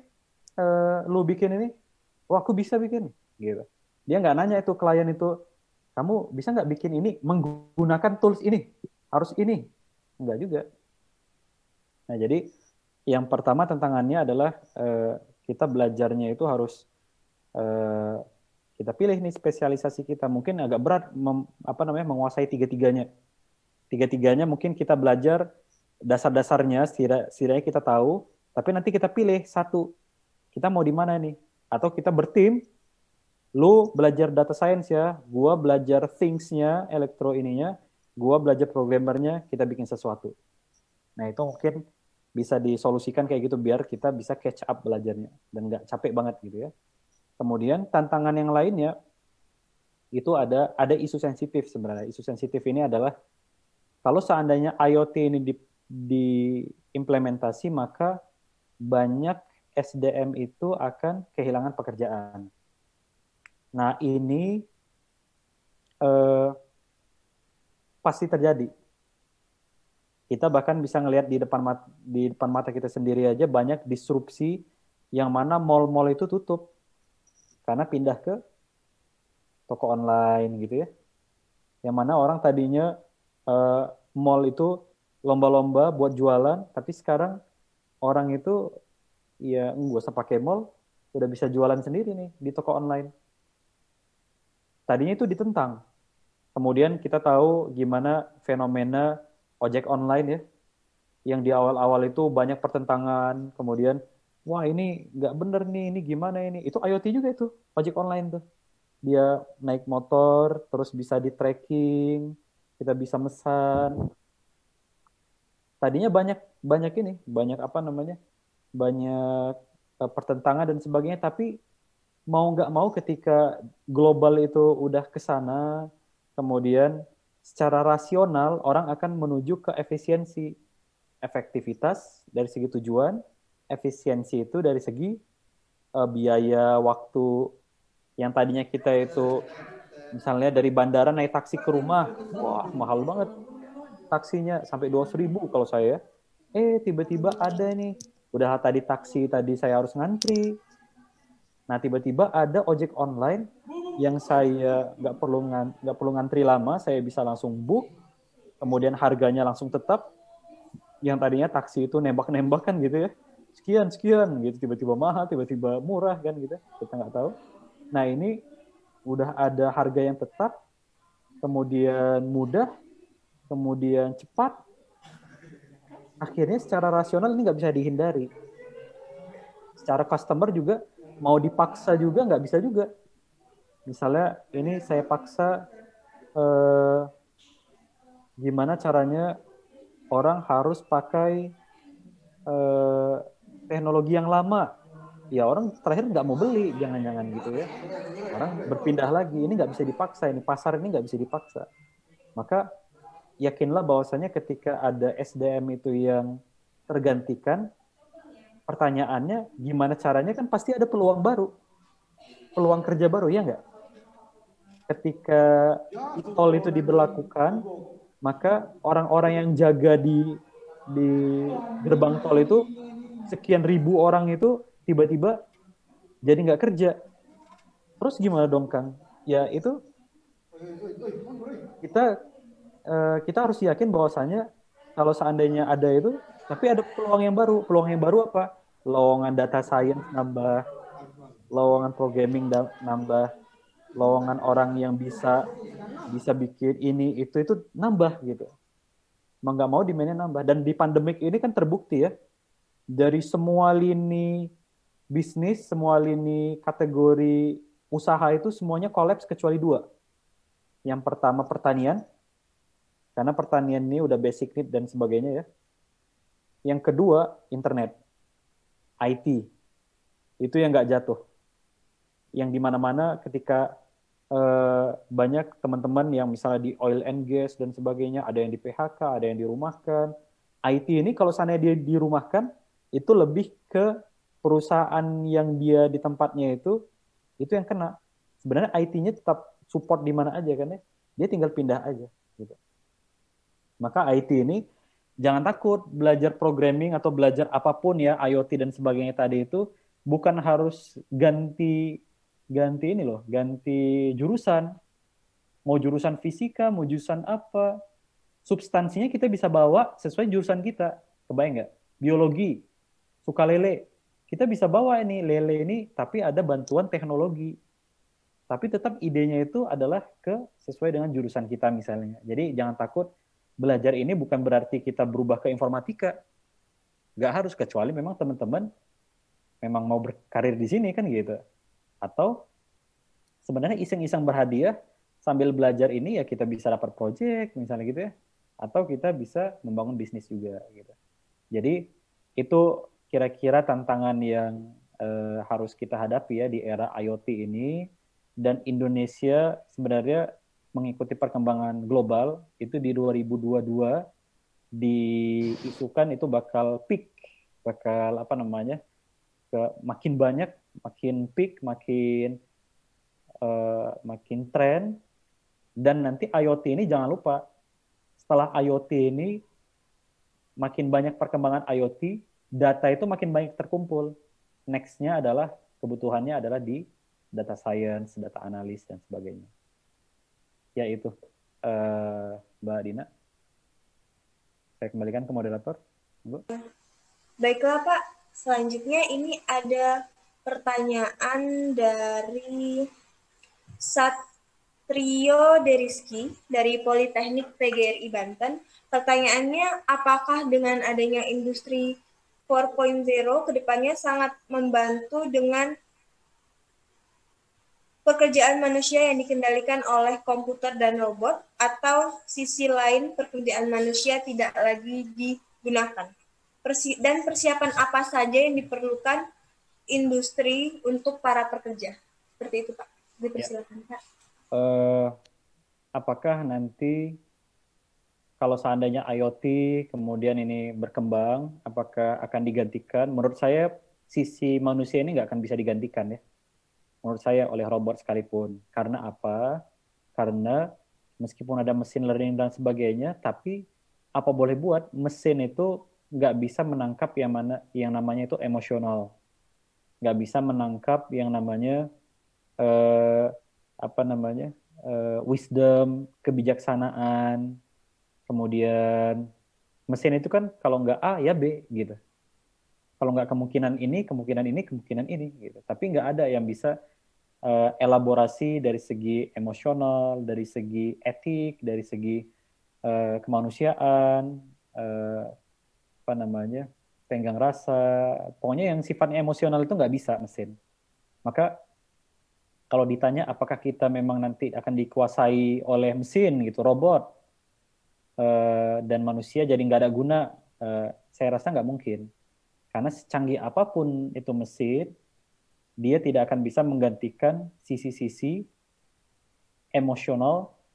uh, lu bikin ini? Wah aku bisa bikin gitu. Dia nggak nanya itu klien itu, kamu bisa nggak bikin ini menggunakan tools ini, harus ini, nggak juga. Nah, jadi yang pertama tantangannya adalah uh, kita belajarnya itu harus uh, kita pilih nih spesialisasi kita. Mungkin agak berat mem, apa namanya menguasai tiga-tiganya. Tiga-tiganya mungkin kita belajar dasar-dasarnya, setidaknya kita tahu. Tapi nanti kita pilih satu, kita mau di mana nih? Atau kita bertim, lu belajar data science ya, gua belajar things-nya, elektro ininya, gua belajar programmernya, kita bikin sesuatu. Nah itu mungkin bisa disolusikan kayak gitu biar kita bisa catch up belajarnya dan nggak capek banget gitu ya. Kemudian tantangan yang lainnya itu ada ada isu sensitif sebenarnya. Isu sensitif ini adalah kalau seandainya IoT ini di, diimplementasi maka banyak S D M itu akan kehilangan pekerjaan. Nah ini eh, pasti terjadi. Kita bahkan bisa ngelihat di depan mata, di depan mata kita sendiri aja banyak disrupsi yang mana mall-mall itu tutup karena pindah ke toko online gitu ya. Yang mana orang tadinya uh, mall itu lomba-lomba buat jualan, tapi sekarang orang itu ya nggak usah pakai mall, udah bisa jualan sendiri nih di toko online. Tadinya itu ditentang. Kemudian kita tahu gimana fenomena ojek online ya, yang di awal-awal itu banyak pertentangan, kemudian wah ini nggak bener nih, ini gimana ini, itu IoT juga itu, ojek online tuh. Dia naik motor, terus bisa di tracking, kita bisa mesan. Tadinya banyak banyak ini, banyak apa namanya, banyak uh, pertentangan dan sebagainya, tapi mau nggak mau ketika global itu udah ke sana, kemudian secara rasional orang akan menuju ke efisiensi, efektivitas dari segi tujuan, efisiensi itu dari segi uh, biaya, waktu. Yang tadinya kita itu misalnya dari bandara naik taksi ke rumah, wah mahal banget taksinya, sampai dua ratus ribu kalau saya. Eh tiba-tiba ada nih, udah tadi taksi tadi saya harus ngantri. Nah tiba-tiba ada ojek online yang saya nggak perlu nggak perlu ngantri lama, saya bisa langsung book, kemudian harganya langsung tetap. Yang tadinya taksi itu nembak-nembak kan gitu ya, sekian sekian gitu, tiba-tiba mahal, tiba-tiba murah kan gitu, kita nggak tahu. Nah ini udah ada harga yang tetap, kemudian mudah, kemudian cepat. Akhirnya secara rasional ini nggak bisa dihindari. Secara customer juga mau dipaksa juga nggak bisa juga. Misalnya ini saya paksa eh, gimana caranya orang harus pakai eh, teknologi yang lama. Ya orang terakhir nggak mau beli, jangan-jangan gitu ya. Orang berpindah lagi, ini nggak bisa dipaksa, ini pasar ini nggak bisa dipaksa. Maka yakinlah bahwasanya ketika ada S D M itu yang tergantikan, pertanyaannya gimana caranya, kan pasti ada peluang baru, peluang kerja baru, ya nggak? Ketika tol itu diberlakukan, maka orang-orang yang jaga di di gerbang tol itu sekian ribu orang itu tiba-tiba jadi nggak kerja. Terus gimana dong Kang? Ya itu kita eh, kita harus yakin bahwasanya kalau seandainya ada itu, tapi ada peluang yang baru. Peluang yang baru apa? Lowongan data science nambah, lowongan programming nambah, lowongan orang yang bisa bisa bikin ini itu itu nambah gitu. Mau nggak mau demand-nya nambah. Dan di pandemik ini kan terbukti ya, dari semua lini bisnis, semua lini kategori usaha itu semuanya kolaps kecuali dua. Yang pertama pertanian, karena pertanian ini udah basic need dan sebagainya ya. Yang kedua internet, I T, itu yang nggak jatuh. Yang di mana-mana ketika eh, banyak teman-teman yang misalnya di oil and gas dan sebagainya, ada yang di P H K, ada yang dirumahkan. I T ini kalau sana dia dirumahkan, itu lebih ke perusahaan yang dia di tempatnya itu, itu yang kena. Sebenarnya I T-nya tetap support di mana aja kan ya, dia tinggal pindah aja. Gitu. Maka I T ini jangan takut belajar programming atau belajar apapun ya, IoT dan sebagainya tadi itu bukan harus ganti ganti ini loh, ganti jurusan. Mau jurusan fisika, mau jurusan apa, substansinya kita bisa bawa sesuai jurusan kita. Kebayang nggak? Biologi, suka lele, kita bisa bawa ini lele ini, tapi ada bantuan teknologi. Tapi tetap idenya itu adalah ke sesuai dengan jurusan kita misalnya. Jadi jangan takut, belajar ini bukan berarti kita berubah ke informatika. Nggak harus, kecuali memang teman-teman memang mau berkarir di sini kan gitu. Atau sebenarnya iseng-iseng berhadiah sambil belajar ini ya kita bisa dapat project misalnya gitu ya. Atau kita bisa membangun bisnis juga gitu. Jadi itu kira-kira tantangan yang eh, harus kita hadapi ya di era IoT ini. Dan Indonesia sebenarnya mengikuti perkembangan global itu di dua ribu dua puluh dua diisukan itu bakal peak, bakal apa namanya, ke makin banyak, makin peak, makin uh, makin tren. Dan nanti IoT ini jangan lupa, setelah IoT ini makin banyak perkembangan IoT, data itu makin banyak terkumpul. Next-nya adalah kebutuhannya adalah di data science, data analis dan sebagainya. Ya itu, uh, Mbak Dina. Saya kembalikan ke moderator. Bu. Baiklah Pak, selanjutnya ini ada pertanyaan dari Satrio Deriski dari Politeknik P G R I Banten. Pertanyaannya, apakah dengan adanya industri empat titik nol kedepannya sangat membantu dengan pekerjaan manusia yang dikendalikan oleh komputer dan robot, atau sisi lain pekerjaan manusia tidak lagi digunakan? Persi- dan persiapan apa saja yang diperlukan industri untuk para pekerja? Seperti itu, Pak. Dipersilakan, ya. Pak. Uh, apakah nanti kalau seandainya IoT kemudian ini berkembang, apakah akan digantikan? Menurut saya sisi manusia ini nggak akan bisa digantikan ya. Menurut saya oleh robot sekalipun. Karena apa? Karena meskipun ada mesin learning dan sebagainya, tapi apa boleh buat, mesin itu nggak bisa menangkap yang mana yang namanya itu emosional. Nggak bisa menangkap yang namanya eh, apa namanya eh, wisdom, kebijaksanaan. Kemudian mesin itu kan kalau nggak A ya B gitu. Kalau nggak kemungkinan ini, kemungkinan ini, kemungkinan ini gitu. Tapi nggak ada yang bisa Uh, elaborasi dari segi emosional, dari segi etik, dari segi uh, kemanusiaan, uh, apa namanya, tenggang rasa, pokoknya yang sifatnya emosional itu nggak bisa mesin. Maka kalau ditanya apakah kita memang nanti akan dikuasai oleh mesin gitu, robot, uh, dan manusia jadi nggak ada guna, uh, saya rasa nggak mungkin. Karena secanggih apapun itu mesin, dia tidak akan bisa menggantikan sisi-sisi emosional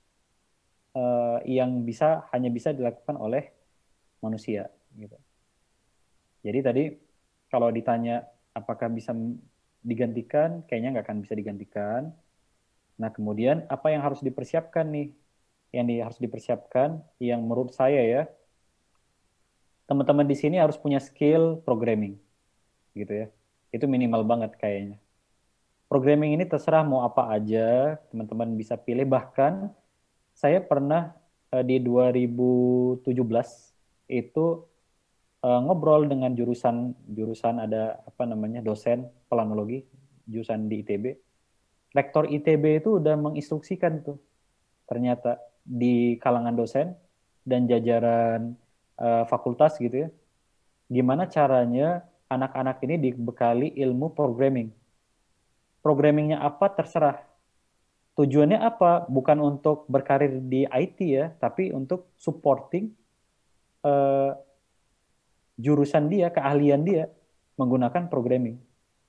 uh, yang bisa hanya bisa dilakukan oleh manusia. Gitu. Jadi tadi kalau ditanya apakah bisa digantikan, kayaknya nggak akan bisa digantikan. Nah kemudian apa yang harus dipersiapkan nih? Yang di, harus dipersiapkan, yang menurut saya ya, teman-teman di sini harus punya skill programming, gitu ya. Itu minimal banget kayaknya. Programming ini terserah mau apa aja, teman-teman bisa pilih. Bahkan saya pernah uh, di dua ribu tujuh belas itu uh, ngobrol dengan jurusan jurusan ada apa namanya dosen planologi, jurusan di I T B. Rektor I T B itu udah menginstruksikan tuh, ternyata di kalangan dosen dan jajaran uh, fakultas gitu ya, gimana caranya anak-anak ini dibekali ilmu programming. Programmingnya apa terserah. Tujuannya apa? Bukan untuk berkarir di I T ya, tapi untuk supporting uh, jurusan dia, keahlian dia menggunakan programming.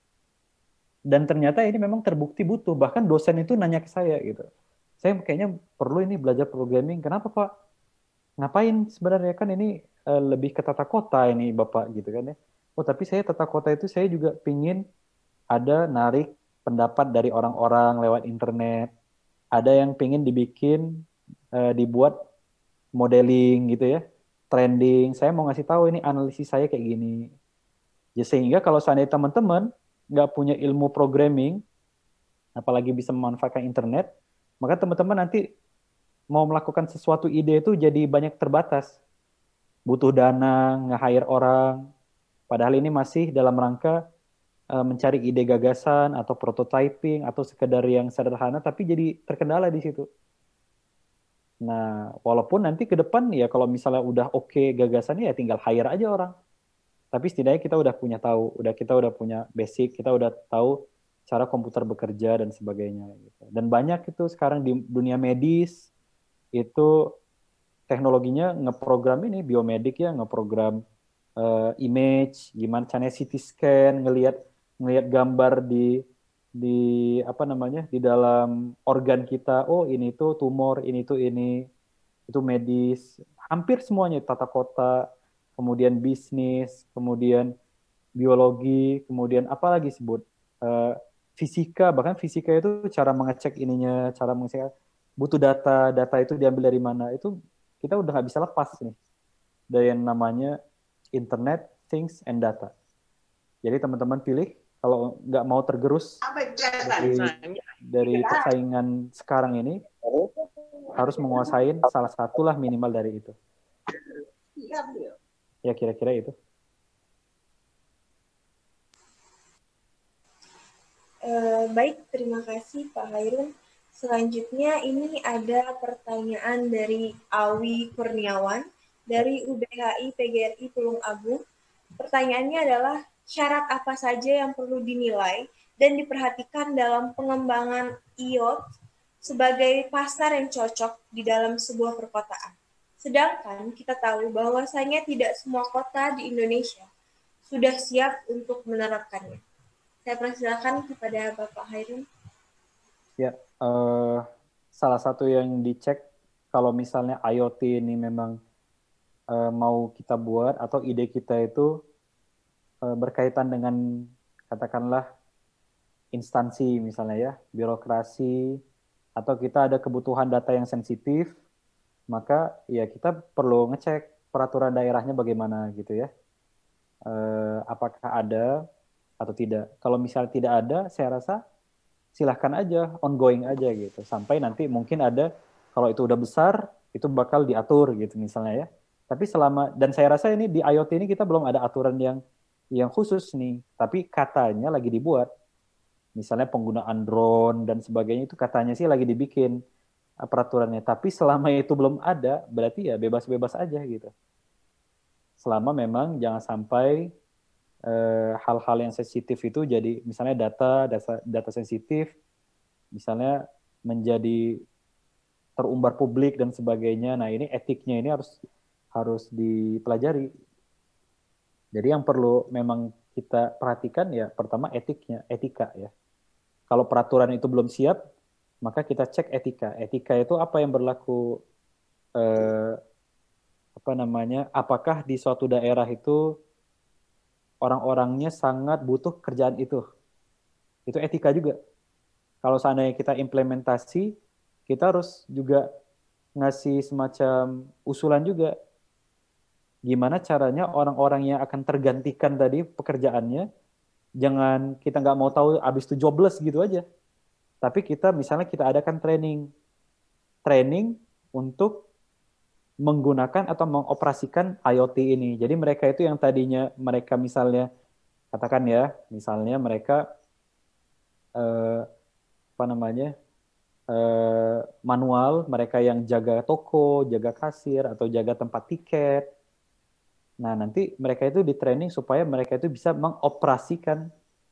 Dan ternyata ini memang terbukti butuh. Bahkan dosen itu nanya ke saya gitu. Saya kayaknya perlu ini belajar programming. Kenapa Pak? Ngapain sebenarnya, kan ini uh, lebih ke tata kota ini Bapak gitu kan ya. Oh tapi saya tata kota itu saya juga pingin ada narik pendapat dari orang-orang lewat internet. Ada yang pingin dibikin, uh, dibuat modeling gitu ya. Trending. Saya mau ngasih tahu ini analisis saya kayak gini. Ya, sehingga kalau seandainya teman-teman nggak punya ilmu programming, apalagi bisa memanfaatkan internet, maka teman-teman nanti mau melakukan sesuatu ide itu jadi banyak terbatas. Butuh dana, nge-hire orang. Padahal ini masih dalam rangka uh, mencari ide gagasan atau prototyping atau sekedar yang sederhana, tapi jadi terkendala di situ. Nah, walaupun nanti ke depan ya kalau misalnya udah oke okay gagasannya ya tinggal hire aja orang. Tapi setidaknya kita udah punya tahu, udah kita udah punya basic, kita udah tahu cara komputer bekerja dan sebagainya. Gitu. Dan banyak itu sekarang di dunia medis itu teknologinya ngeprogram ini biomedik ya, ngeprogram uh, image, gimana caranya C T scan, ngelihat ngelihat gambar di di apa namanya di dalam organ kita. Oh ini tuh tumor, ini tuh ini itu medis. Hampir semuanya tata kota, kemudian bisnis, kemudian biologi, kemudian apa lagi sebut uh, fisika, bahkan fisika itu cara mengecek ininya, cara mengecek butuh data, data itu diambil dari mana, itu kita udah nggak bisa lepas nih dari yang namanya internet, things, and data. Jadi teman-teman pilih, kalau nggak mau tergerus dari, dari persaingan sekarang ini, harus menguasai salah satulah minimal dari itu. Ya kira-kira itu. Uh, baik, terima kasih Pak Hairun. Selanjutnya ini ada pertanyaan dari Awi Kurniawan dari U B H I P G R I Tulung Agung. Pertanyaannya adalah syarat apa saja yang perlu dinilai dan diperhatikan dalam pengembangan I O T sebagai pasar yang cocok di dalam sebuah perkotaan. Sedangkan kita tahu bahwasanya tidak semua kota di Indonesia sudah siap untuk menerapkannya. Saya persilakan kepada Bapak Hairun. Ya, uh, salah satu yang dicek kalau misalnya I O T ini memang uh, mau kita buat atau ide kita itu uh, berkaitan dengan katakanlah instansi misalnya ya, birokrasi, atau kita ada kebutuhan data yang sensitif, maka ya kita perlu ngecek peraturan daerahnya bagaimana gitu ya. Uh, apakah ada atau tidak. Kalau misalnya tidak ada, saya rasa silahkan aja, ongoing aja gitu. Sampai nanti mungkin ada, kalau itu udah besar, itu bakal diatur gitu misalnya ya. Tapi selama, dan saya rasa ini di I O T ini kita belum ada aturan yang yang khusus nih. Tapi katanya lagi dibuat. Misalnya penggunaan drone dan sebagainya itu katanya sih lagi dibikin peraturannya. Tapi selama itu belum ada, berarti ya bebas-bebas aja gitu. Selama memang jangan sampai hal-hal yang sensitif itu jadi misalnya data data data sensitif misalnya menjadi terumbar publik dan sebagainya. Nah, ini etiknya ini harus harus dipelajari. Jadi yang perlu memang kita perhatikan ya pertama etiknya, etika ya. Kalau peraturan itu belum siap, maka kita cek etika. Etika itu apa yang berlaku eh, apa namanya? Apakah di suatu daerah itu orang-orangnya sangat butuh kerjaan itu. Itu etika juga. Kalau seandainya kita implementasi, kita harus juga ngasih semacam usulan juga. Gimana caranya orang-orang yang akan tergantikan tadi pekerjaannya, jangan kita nggak mau tahu abis itu jobless gitu aja. Tapi kita misalnya kita adakan training. Training untuk menggunakan atau mengoperasikan I O T ini. Jadi mereka itu yang tadinya mereka misalnya katakan ya, misalnya mereka eh, apa namanya eh, manual, mereka yang jaga toko, jaga kasir atau jaga tempat tiket. Nah nanti mereka itu di training supaya mereka itu bisa mengoperasikan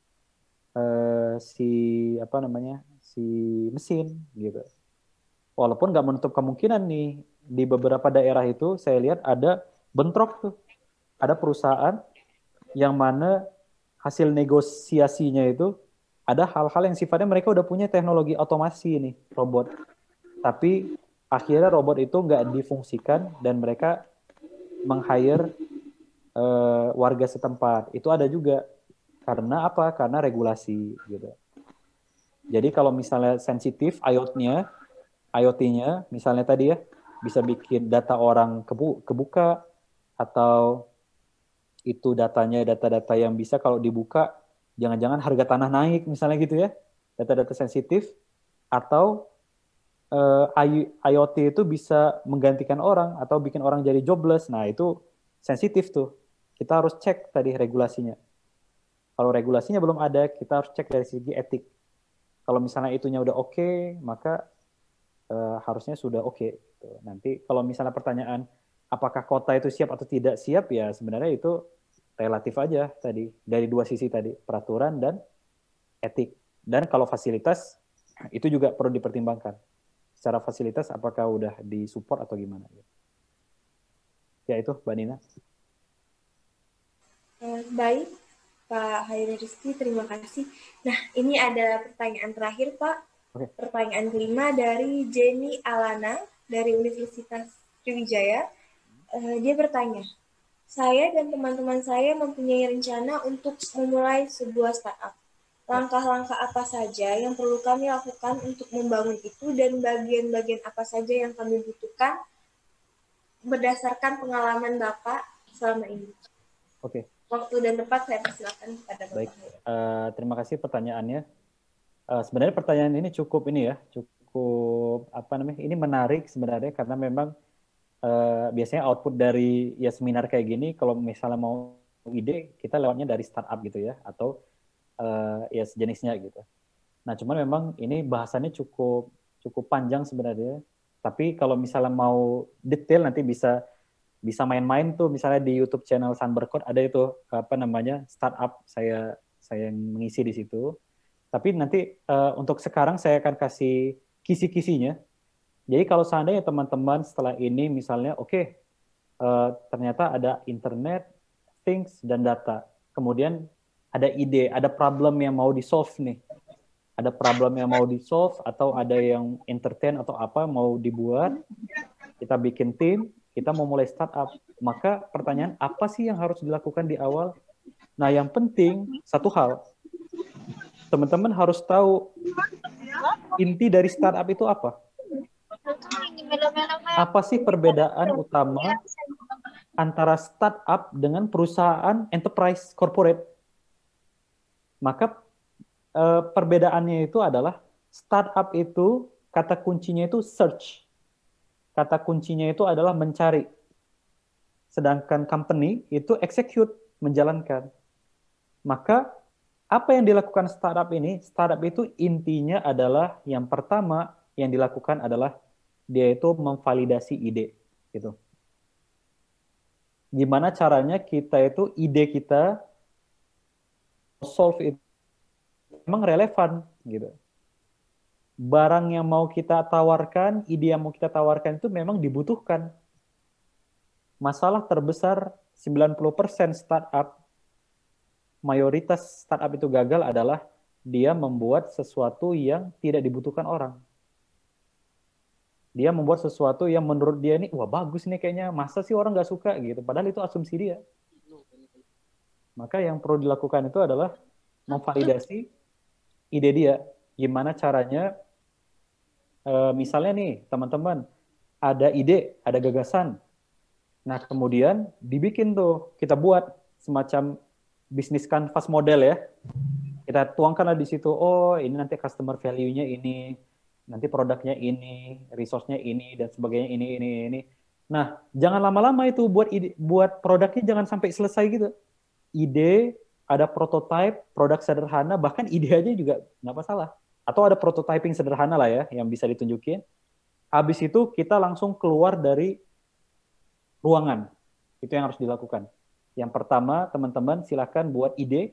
eh, si apa namanya si mesin gitu. Walaupun nggak menutup kemungkinan nih di beberapa daerah itu saya lihat ada bentrok tuh. Ada perusahaan yang mana hasil negosiasinya itu ada hal-hal yang sifatnya mereka udah punya teknologi otomasi nih, robot. Tapi akhirnya robot itu nggak difungsikan dan mereka meng-hire uh, warga setempat. Itu ada juga. Karena apa? Karena regulasi gitu. Jadi kalau misalnya sensitif I O T-nya, I O T-nya misalnya tadi ya, bisa bikin data orang kebu kebuka atau itu datanya data-data yang bisa kalau dibuka jangan-jangan harga tanah naik misalnya gitu ya, data-data sensitif, atau uh, I O T itu bisa menggantikan orang atau bikin orang jadi jobless. Nah itu sensitif tuh, kita harus cek tadi regulasinya. Kalau regulasinya belum ada, kita harus cek dari segi etik. Kalau misalnya itunya udah oke, okay, maka Uh, harusnya sudah oke. Okay. Nanti kalau misalnya pertanyaan apakah kota itu siap atau tidak siap, ya sebenarnya itu relatif aja tadi, dari dua sisi tadi, peraturan dan etik. Dan kalau fasilitas, itu juga perlu dipertimbangkan. Secara fasilitas, apakah udah disupport atau gimana. Ya itu, Mbak Nina. Eh, baik, Pak Hairul Rizky, terima kasih. Nah, ini ada pertanyaan terakhir, Pak. Oke. Pertanyaan kelima dari Jenny Alana, dari Universitas Sriwijaya. Uh, dia bertanya, saya dan teman-teman saya mempunyai rencana untuk memulai sebuah startup. Langkah-langkah apa saja yang perlu kami lakukan untuk membangun itu dan bagian-bagian apa saja yang kami butuhkan berdasarkan pengalaman Bapak selama ini. Oke. Waktu dan tempat saya persilakan kepada Bapak. Baik, uh, terima kasih pertanyaannya. Uh, sebenarnya pertanyaan ini cukup ini ya, cukup apa namanya? Ini menarik sebenarnya karena memang Uh, biasanya output dari ya seminar kayak gini, kalau misalnya mau ide, kita lewatnya dari startup gitu ya, atau uh, ya sejenisnya gitu. Nah, cuman memang ini bahasannya cukup cukup panjang sebenarnya. Tapi kalau misalnya mau detail nanti bisa bisa main-main tuh, misalnya di YouTube channel Sunbercode ada itu apa namanya startup, saya saya yang mengisi di situ. Tapi nanti uh, untuk sekarang saya akan kasih kisi-kisinya. Jadi kalau seandainya teman-teman setelah ini misalnya, oke, okay, uh, ternyata ada internet, things, dan data. Kemudian ada ide, ada problem yang mau di-solve nih. Ada problem yang mau di-solve, atau ada yang entertain atau apa mau dibuat. Kita bikin tim, kita mau mulai startup. Maka pertanyaan, apa sih yang harus dilakukan di awal? Nah, yang penting, satu hal. Teman-teman harus tahu inti dari startup itu apa. Apa sih perbedaan utama antara startup dengan perusahaan enterprise corporate? Maka eh, perbedaannya itu adalah startup itu kata kuncinya itu search. Kata kuncinya itu adalah mencari. Sedangkan company itu execute, menjalankan. Maka apa yang dilakukan startup ini? Startup itu intinya adalah yang pertama yang dilakukan adalah dia itu memvalidasi ide, gitu. Gimana caranya kita itu ide kita solve itu memang relevan, gitu. Barang yang mau kita tawarkan, ide yang mau kita tawarkan itu memang dibutuhkan. Masalah terbesar sembilan puluh persen startup, mayoritas startup itu gagal adalah dia membuat sesuatu yang tidak dibutuhkan orang. Dia membuat sesuatu yang menurut dia ini, wah bagus nih kayaknya, masa sih orang nggak suka gitu. Padahal itu asumsi dia. Maka yang perlu dilakukan itu adalah memvalidasi ide dia. Gimana caranya, e, misalnya nih teman-teman, ada ide, ada gagasan. Nah kemudian dibikin tuh, kita buat semacam bisnis canvas model ya. Kita tuangkanlah di situ, oh ini nanti customer value-nya ini, nanti produknya ini, resource-nya ini, dan sebagainya ini, ini, ini. Nah, jangan lama-lama itu buat ide, buat produknya jangan sampai selesai gitu. Ide, ada prototype, produk sederhana, bahkan ide aja juga nggak masalah. Atau ada prototyping sederhana lah ya, yang bisa ditunjukin. Habis itu kita langsung keluar dari ruangan. Itu yang harus dilakukan. Yang pertama, teman-teman silakan buat ide,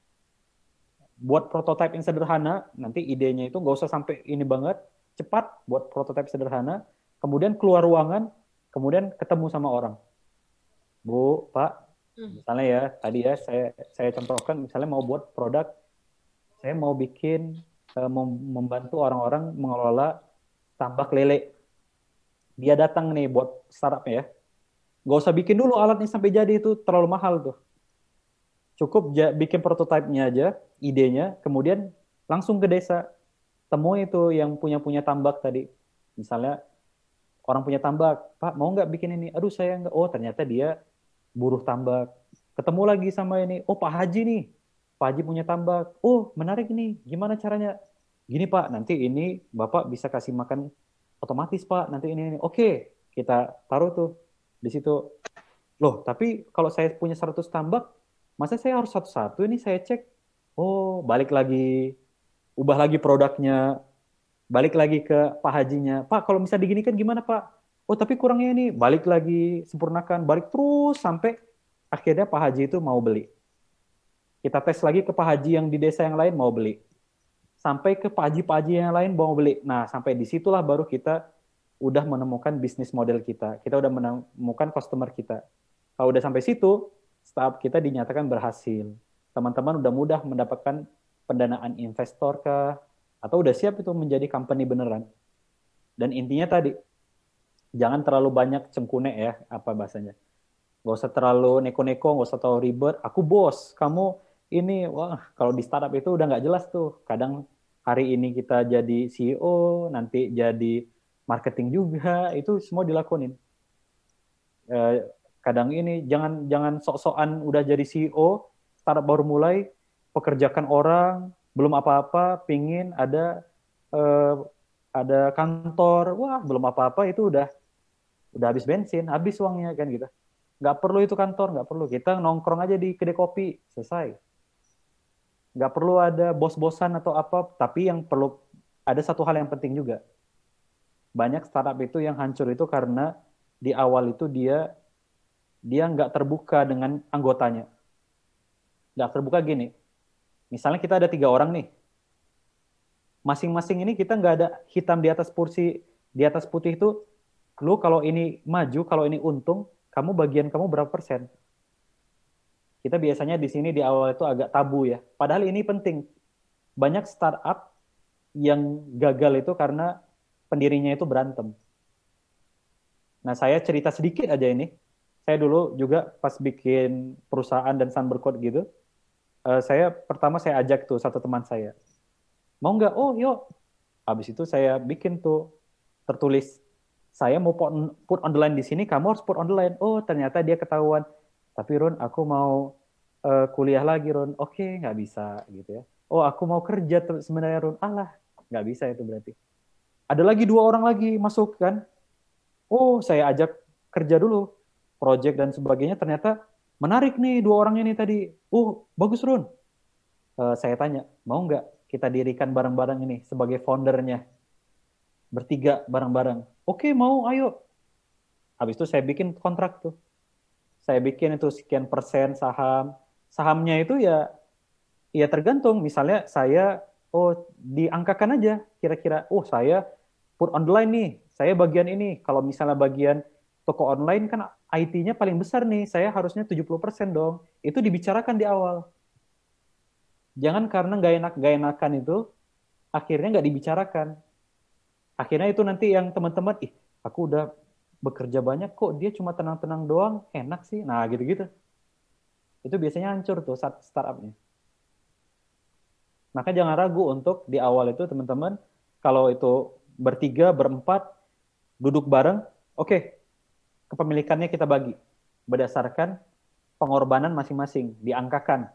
buat prototipe yang sederhana, nanti idenya itu nggak usah sampai ini banget, cepat buat prototipe sederhana, kemudian keluar ruangan, kemudian ketemu sama orang. Bu, Pak, misalnya ya, tadi ya saya saya contohkan, misalnya mau buat produk, saya mau bikin, mau membantu orang-orang mengelola tambak lele. Dia datang nih buat startupnya ya, nggak usah bikin dulu alatnya sampai jadi, itu terlalu mahal tuh. Cukup bikin prototipenya aja, idenya, kemudian langsung ke desa. Temui itu yang punya-punya tambak tadi. Misalnya, orang punya tambak, Pak, mau nggak bikin ini? Aduh, saya nggak. Oh, ternyata dia buruh tambak. Ketemu lagi sama ini, oh Pak Haji nih. Pak Haji punya tambak. Oh, menarik nih. Gimana caranya? Gini Pak, nanti ini Bapak bisa kasih makan otomatis Pak. Nanti ini, ini. Oke, kita taruh tuh di situ. Loh, tapi kalau saya punya seratus tambak, masa saya harus satu-satu ini saya cek? Oh, balik lagi, ubah lagi produknya, balik lagi ke Pak Hajinya. Pak, kalau misalnya diginikan gimana Pak? Oh, tapi kurangnya ini, balik lagi, sempurnakan, balik terus sampai akhirnya Pak Haji itu mau beli. Kita tes lagi ke Pak Haji yang di desa yang lain mau beli. Sampai ke Pak Haji-Pak Haji yang lain mau beli. Nah, sampai disitulah baru kita udah menemukan bisnis model kita. Kita udah menemukan customer kita. Kalau udah sampai situ, startup kita dinyatakan berhasil. Teman-teman udah mudah mendapatkan pendanaan investor kah? Atau udah siap itu menjadi company beneran. Dan intinya tadi, jangan terlalu banyak cengkune ya, apa bahasanya. Nggak usah terlalu neko-neko, nggak usah terlalu ribet. Aku bos, kamu ini, wah kalau di startup itu udah nggak jelas tuh. Kadang hari ini kita jadi C E O, nanti jadi marketing juga, itu semua dilakonin. Eh, kadang ini jangan jangan sok-sokan udah jadi C E O, startup baru mulai, pekerjakan orang, belum apa-apa, pingin ada eh, ada kantor, wah belum apa-apa itu udah udah habis bensin, habis uangnya kan gitu. Nggak perlu itu kantor, nggak perlu. Kita nongkrong aja di kedai kopi, selesai. Nggak perlu ada bos-bosan atau apa, tapi yang perlu, ada satu hal yang penting juga. Banyak startup itu yang hancur itu karena di awal itu dia dia nggak terbuka dengan anggotanya. Nggak terbuka gini, misalnya kita ada tiga orang nih, masing-masing ini kita nggak ada hitam di atas kursi, di atas putih itu, lu kalau ini maju, kalau ini untung, kamu bagian kamu berapa persen? Kita biasanya di sini di awal itu agak tabu ya. Padahal ini penting. Banyak startup yang gagal itu karena pendirinya itu berantem. Nah, saya cerita sedikit aja ini. Saya dulu juga pas bikin perusahaan dan Sunbercode gitu, uh, saya pertama saya ajak tuh satu teman saya. Mau nggak? Oh, yuk. Habis itu saya bikin tuh tertulis, saya mau put on the line di sini, kamu harus put on the line. Oh, ternyata dia ketahuan. Tapi Ron, aku mau uh, kuliah lagi, Ron. Oke, nggak bisa gitu ya. Oh, aku mau kerja sebenarnya, Ron. Alah, nggak bisa itu berarti. Ada lagi dua orang lagi masuk kan. Oh, saya ajak kerja dulu. Project dan sebagainya. Ternyata menarik nih dua orang ini tadi. Oh, bagus, Ron. Uh, saya tanya, mau nggak kita dirikan bareng-bareng ini sebagai foundernya? Bertiga bareng-bareng. Oke, mau, ayo. Habis itu saya bikin kontrak tuh. Saya bikin itu sekian persen saham. Sahamnya itu ya ya tergantung. Misalnya saya, oh diangkakan aja kira-kira. Oh saya put on the line nih. Saya bagian ini. Kalau misalnya bagian toko online kan I T-nya paling besar nih. Saya harusnya tujuh puluh persen dong. Itu dibicarakan di awal. Jangan karena nggak enak, nggak enakan itu, akhirnya nggak dibicarakan. Akhirnya itu nanti yang teman-teman, ih aku udah bekerja banyak kok dia cuma tenang-tenang doang, enak sih. Nah gitu-gitu. Itu biasanya hancur tuh startup-nya. Maka jangan ragu untuk di awal itu teman-teman, kalau itu bertiga, berempat, duduk bareng, oke, okay, kepemilikannya kita bagi. Berdasarkan pengorbanan masing-masing, diangkakan.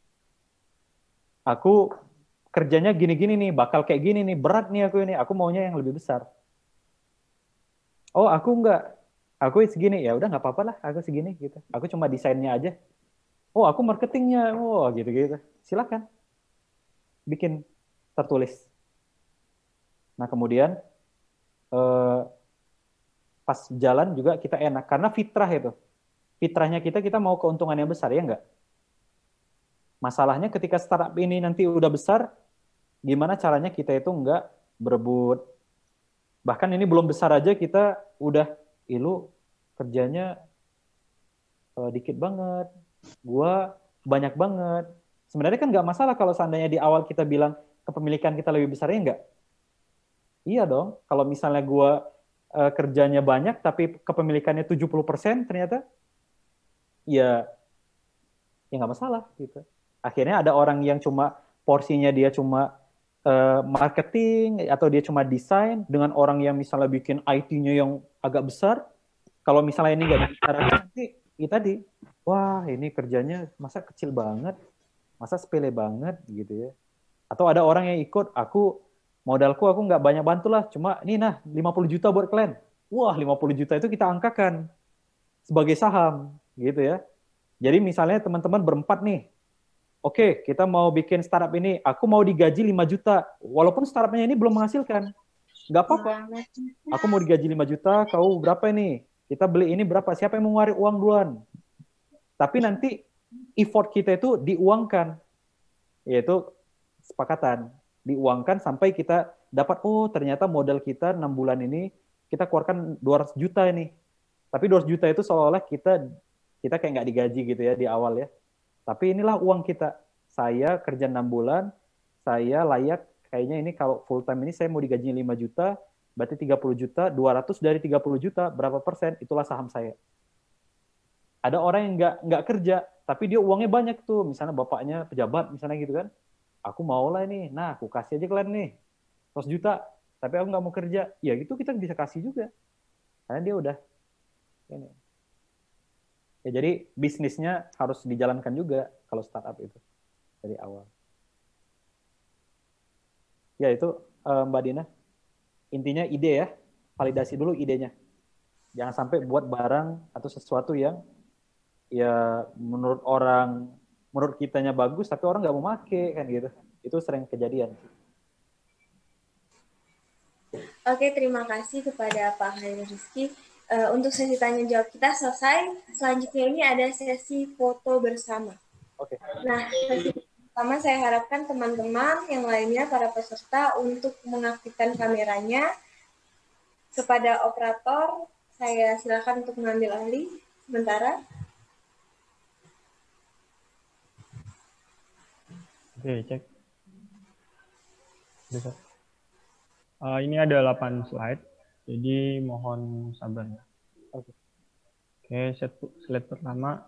Aku kerjanya gini-gini nih, bakal kayak gini nih, berat nih aku ini, aku maunya yang lebih besar. Oh, aku enggak, aku segini, ya udah nggak apa-apa lah, aku segini gitu. Aku cuma desainnya aja. Oh, aku marketingnya, oh gitu-gitu. Silakan, bikin tertulis. Nah kemudian eh, pas jalan juga kita enak, karena fitrah itu, fitrahnya kita kita mau keuntungan yang besar ya enggak. Masalahnya ketika startup ini nanti udah besar, gimana caranya kita itu enggak berebut. Bahkan ini belum besar aja kita udah, ilu kerjanya uh, dikit banget, gua banyak banget. Sebenarnya kan nggak masalah kalau seandainya di awal kita bilang kepemilikan kita lebih besar, ya nggak? Iya dong, kalau misalnya gua uh, kerjanya banyak tapi kepemilikannya tujuh puluh persen ternyata, ya ya nggak masalah gitu. Akhirnya ada orang yang cuma porsinya dia cuma uh, marketing atau dia cuma desain, dengan orang yang misalnya bikin I T-nya yang agak besar. Kalau misalnya ini nggak dibicarakan nanti, ya tadi, wah ini kerjanya masa kecil banget, masa sepele banget gitu ya. Atau ada orang yang ikut, aku modalku aku nggak banyak bantu lah, cuma ini nah lima puluh juta buat kalian. Wah lima puluh juta itu kita angkakan sebagai saham gitu ya. Jadi misalnya teman-teman berempat nih, oke, kita mau bikin startup ini, aku mau digaji lima juta, walaupun startupnya ini belum menghasilkan. Nggak apa-apa, aku mau digaji lima juta, kau berapa ini? Kita beli ini berapa? Siapa yang mau ngeluarin uang duluan? Tapi nanti effort kita itu diuangkan, yaitu sepakatan, diuangkan sampai kita dapat, oh ternyata modal kita enam bulan ini kita keluarkan dua ratus juta ini. Tapi dua ratus juta itu seolah-olah kita kita kayak nggak digaji gitu ya di awal ya. Tapi inilah uang kita. Saya kerja enam bulan, saya layak, kayaknya ini kalau full time ini saya mau digaji lima juta, berarti tiga puluh juta, dua ratus dari tiga puluh juta, berapa persen? Itulah saham saya. Ada orang yang nggak nggak kerja, tapi dia uangnya banyak tuh, misalnya bapaknya pejabat, misalnya gitu kan. Aku mau lah ini, nah aku kasih aja kalian nih, seratus juta, tapi aku nggak mau kerja. Ya gitu kita bisa kasih juga. Karena dia udah. Ini. Ya jadi bisnisnya harus dijalankan juga kalau startup itu. Dari awal. Ya itu Mbak Dina. Intinya ide ya. Validasi dulu idenya. Jangan sampai buat barang atau sesuatu yang ya menurut orang, menurut kitanya bagus, tapi orang nggak mau make kan gitu. Itu sering kejadian. Oke, terima kasih kepada Pak Hairul Rizky. Uh, untuk sesi tanya jawab kita selesai. Selanjutnya ini ada sesi foto bersama. Oke. Nah, sesi pertama saya harapkan teman-teman yang lainnya, para peserta, untuk mengaktifkan kameranya. Kepada operator, saya silakan untuk mengambil alih sementara. Oke, cek. Bisa. Uh, ini ada delapan slide, jadi mohon sabarnya. Oke, Oke set, slide pertama.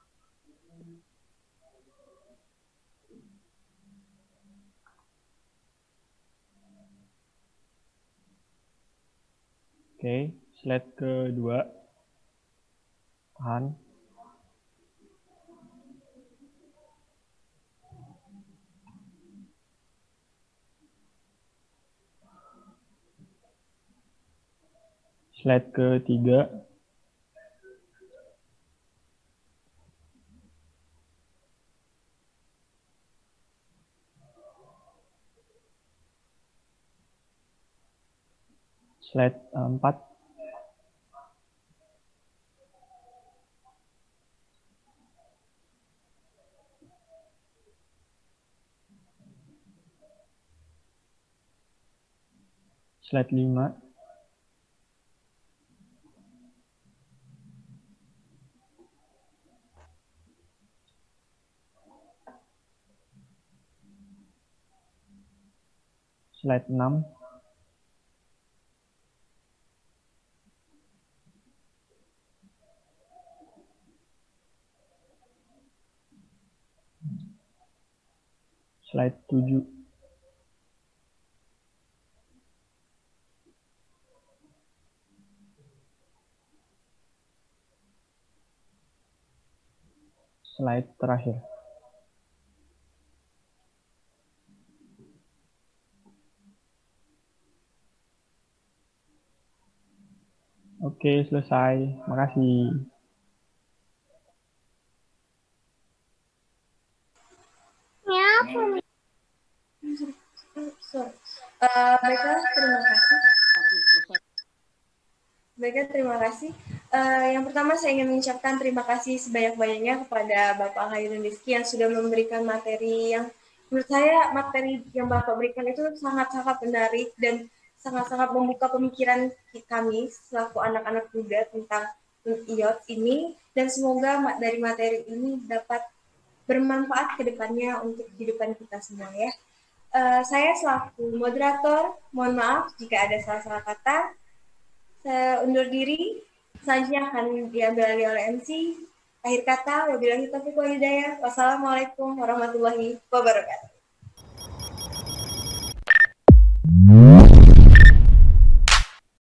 Oke, slide kedua. Tahan. Slide ketiga. Slide empat. Slide lima. Slide enam. Slide tujuh. Slide terakhir. Oke, selesai. Makasih. Uh, baiklah, terima kasih. Baiklah, terima kasih. Uh, yang pertama saya ingin mengucapkan terima kasih sebanyak-banyaknya kepada Bapak Hairul Rizky yang sudah memberikan materi yang menurut saya materi yang Bapak berikan itu sangat-sangat menarik dan sangat-sangat membuka pemikiran kami selaku anak-anak muda tentang I O T ini, dan semoga dari materi ini dapat bermanfaat ke depannya untuk kehidupan kita semua ya. Uh, saya selaku moderator, mohon maaf jika ada salah-salah kata. Saya undur diri, selanjutnya akan diambil alih oleh M C. Akhir kata, wabillahi taufiq wal hidayah. Wassalamualaikum warahmatullahi wabarakatuh.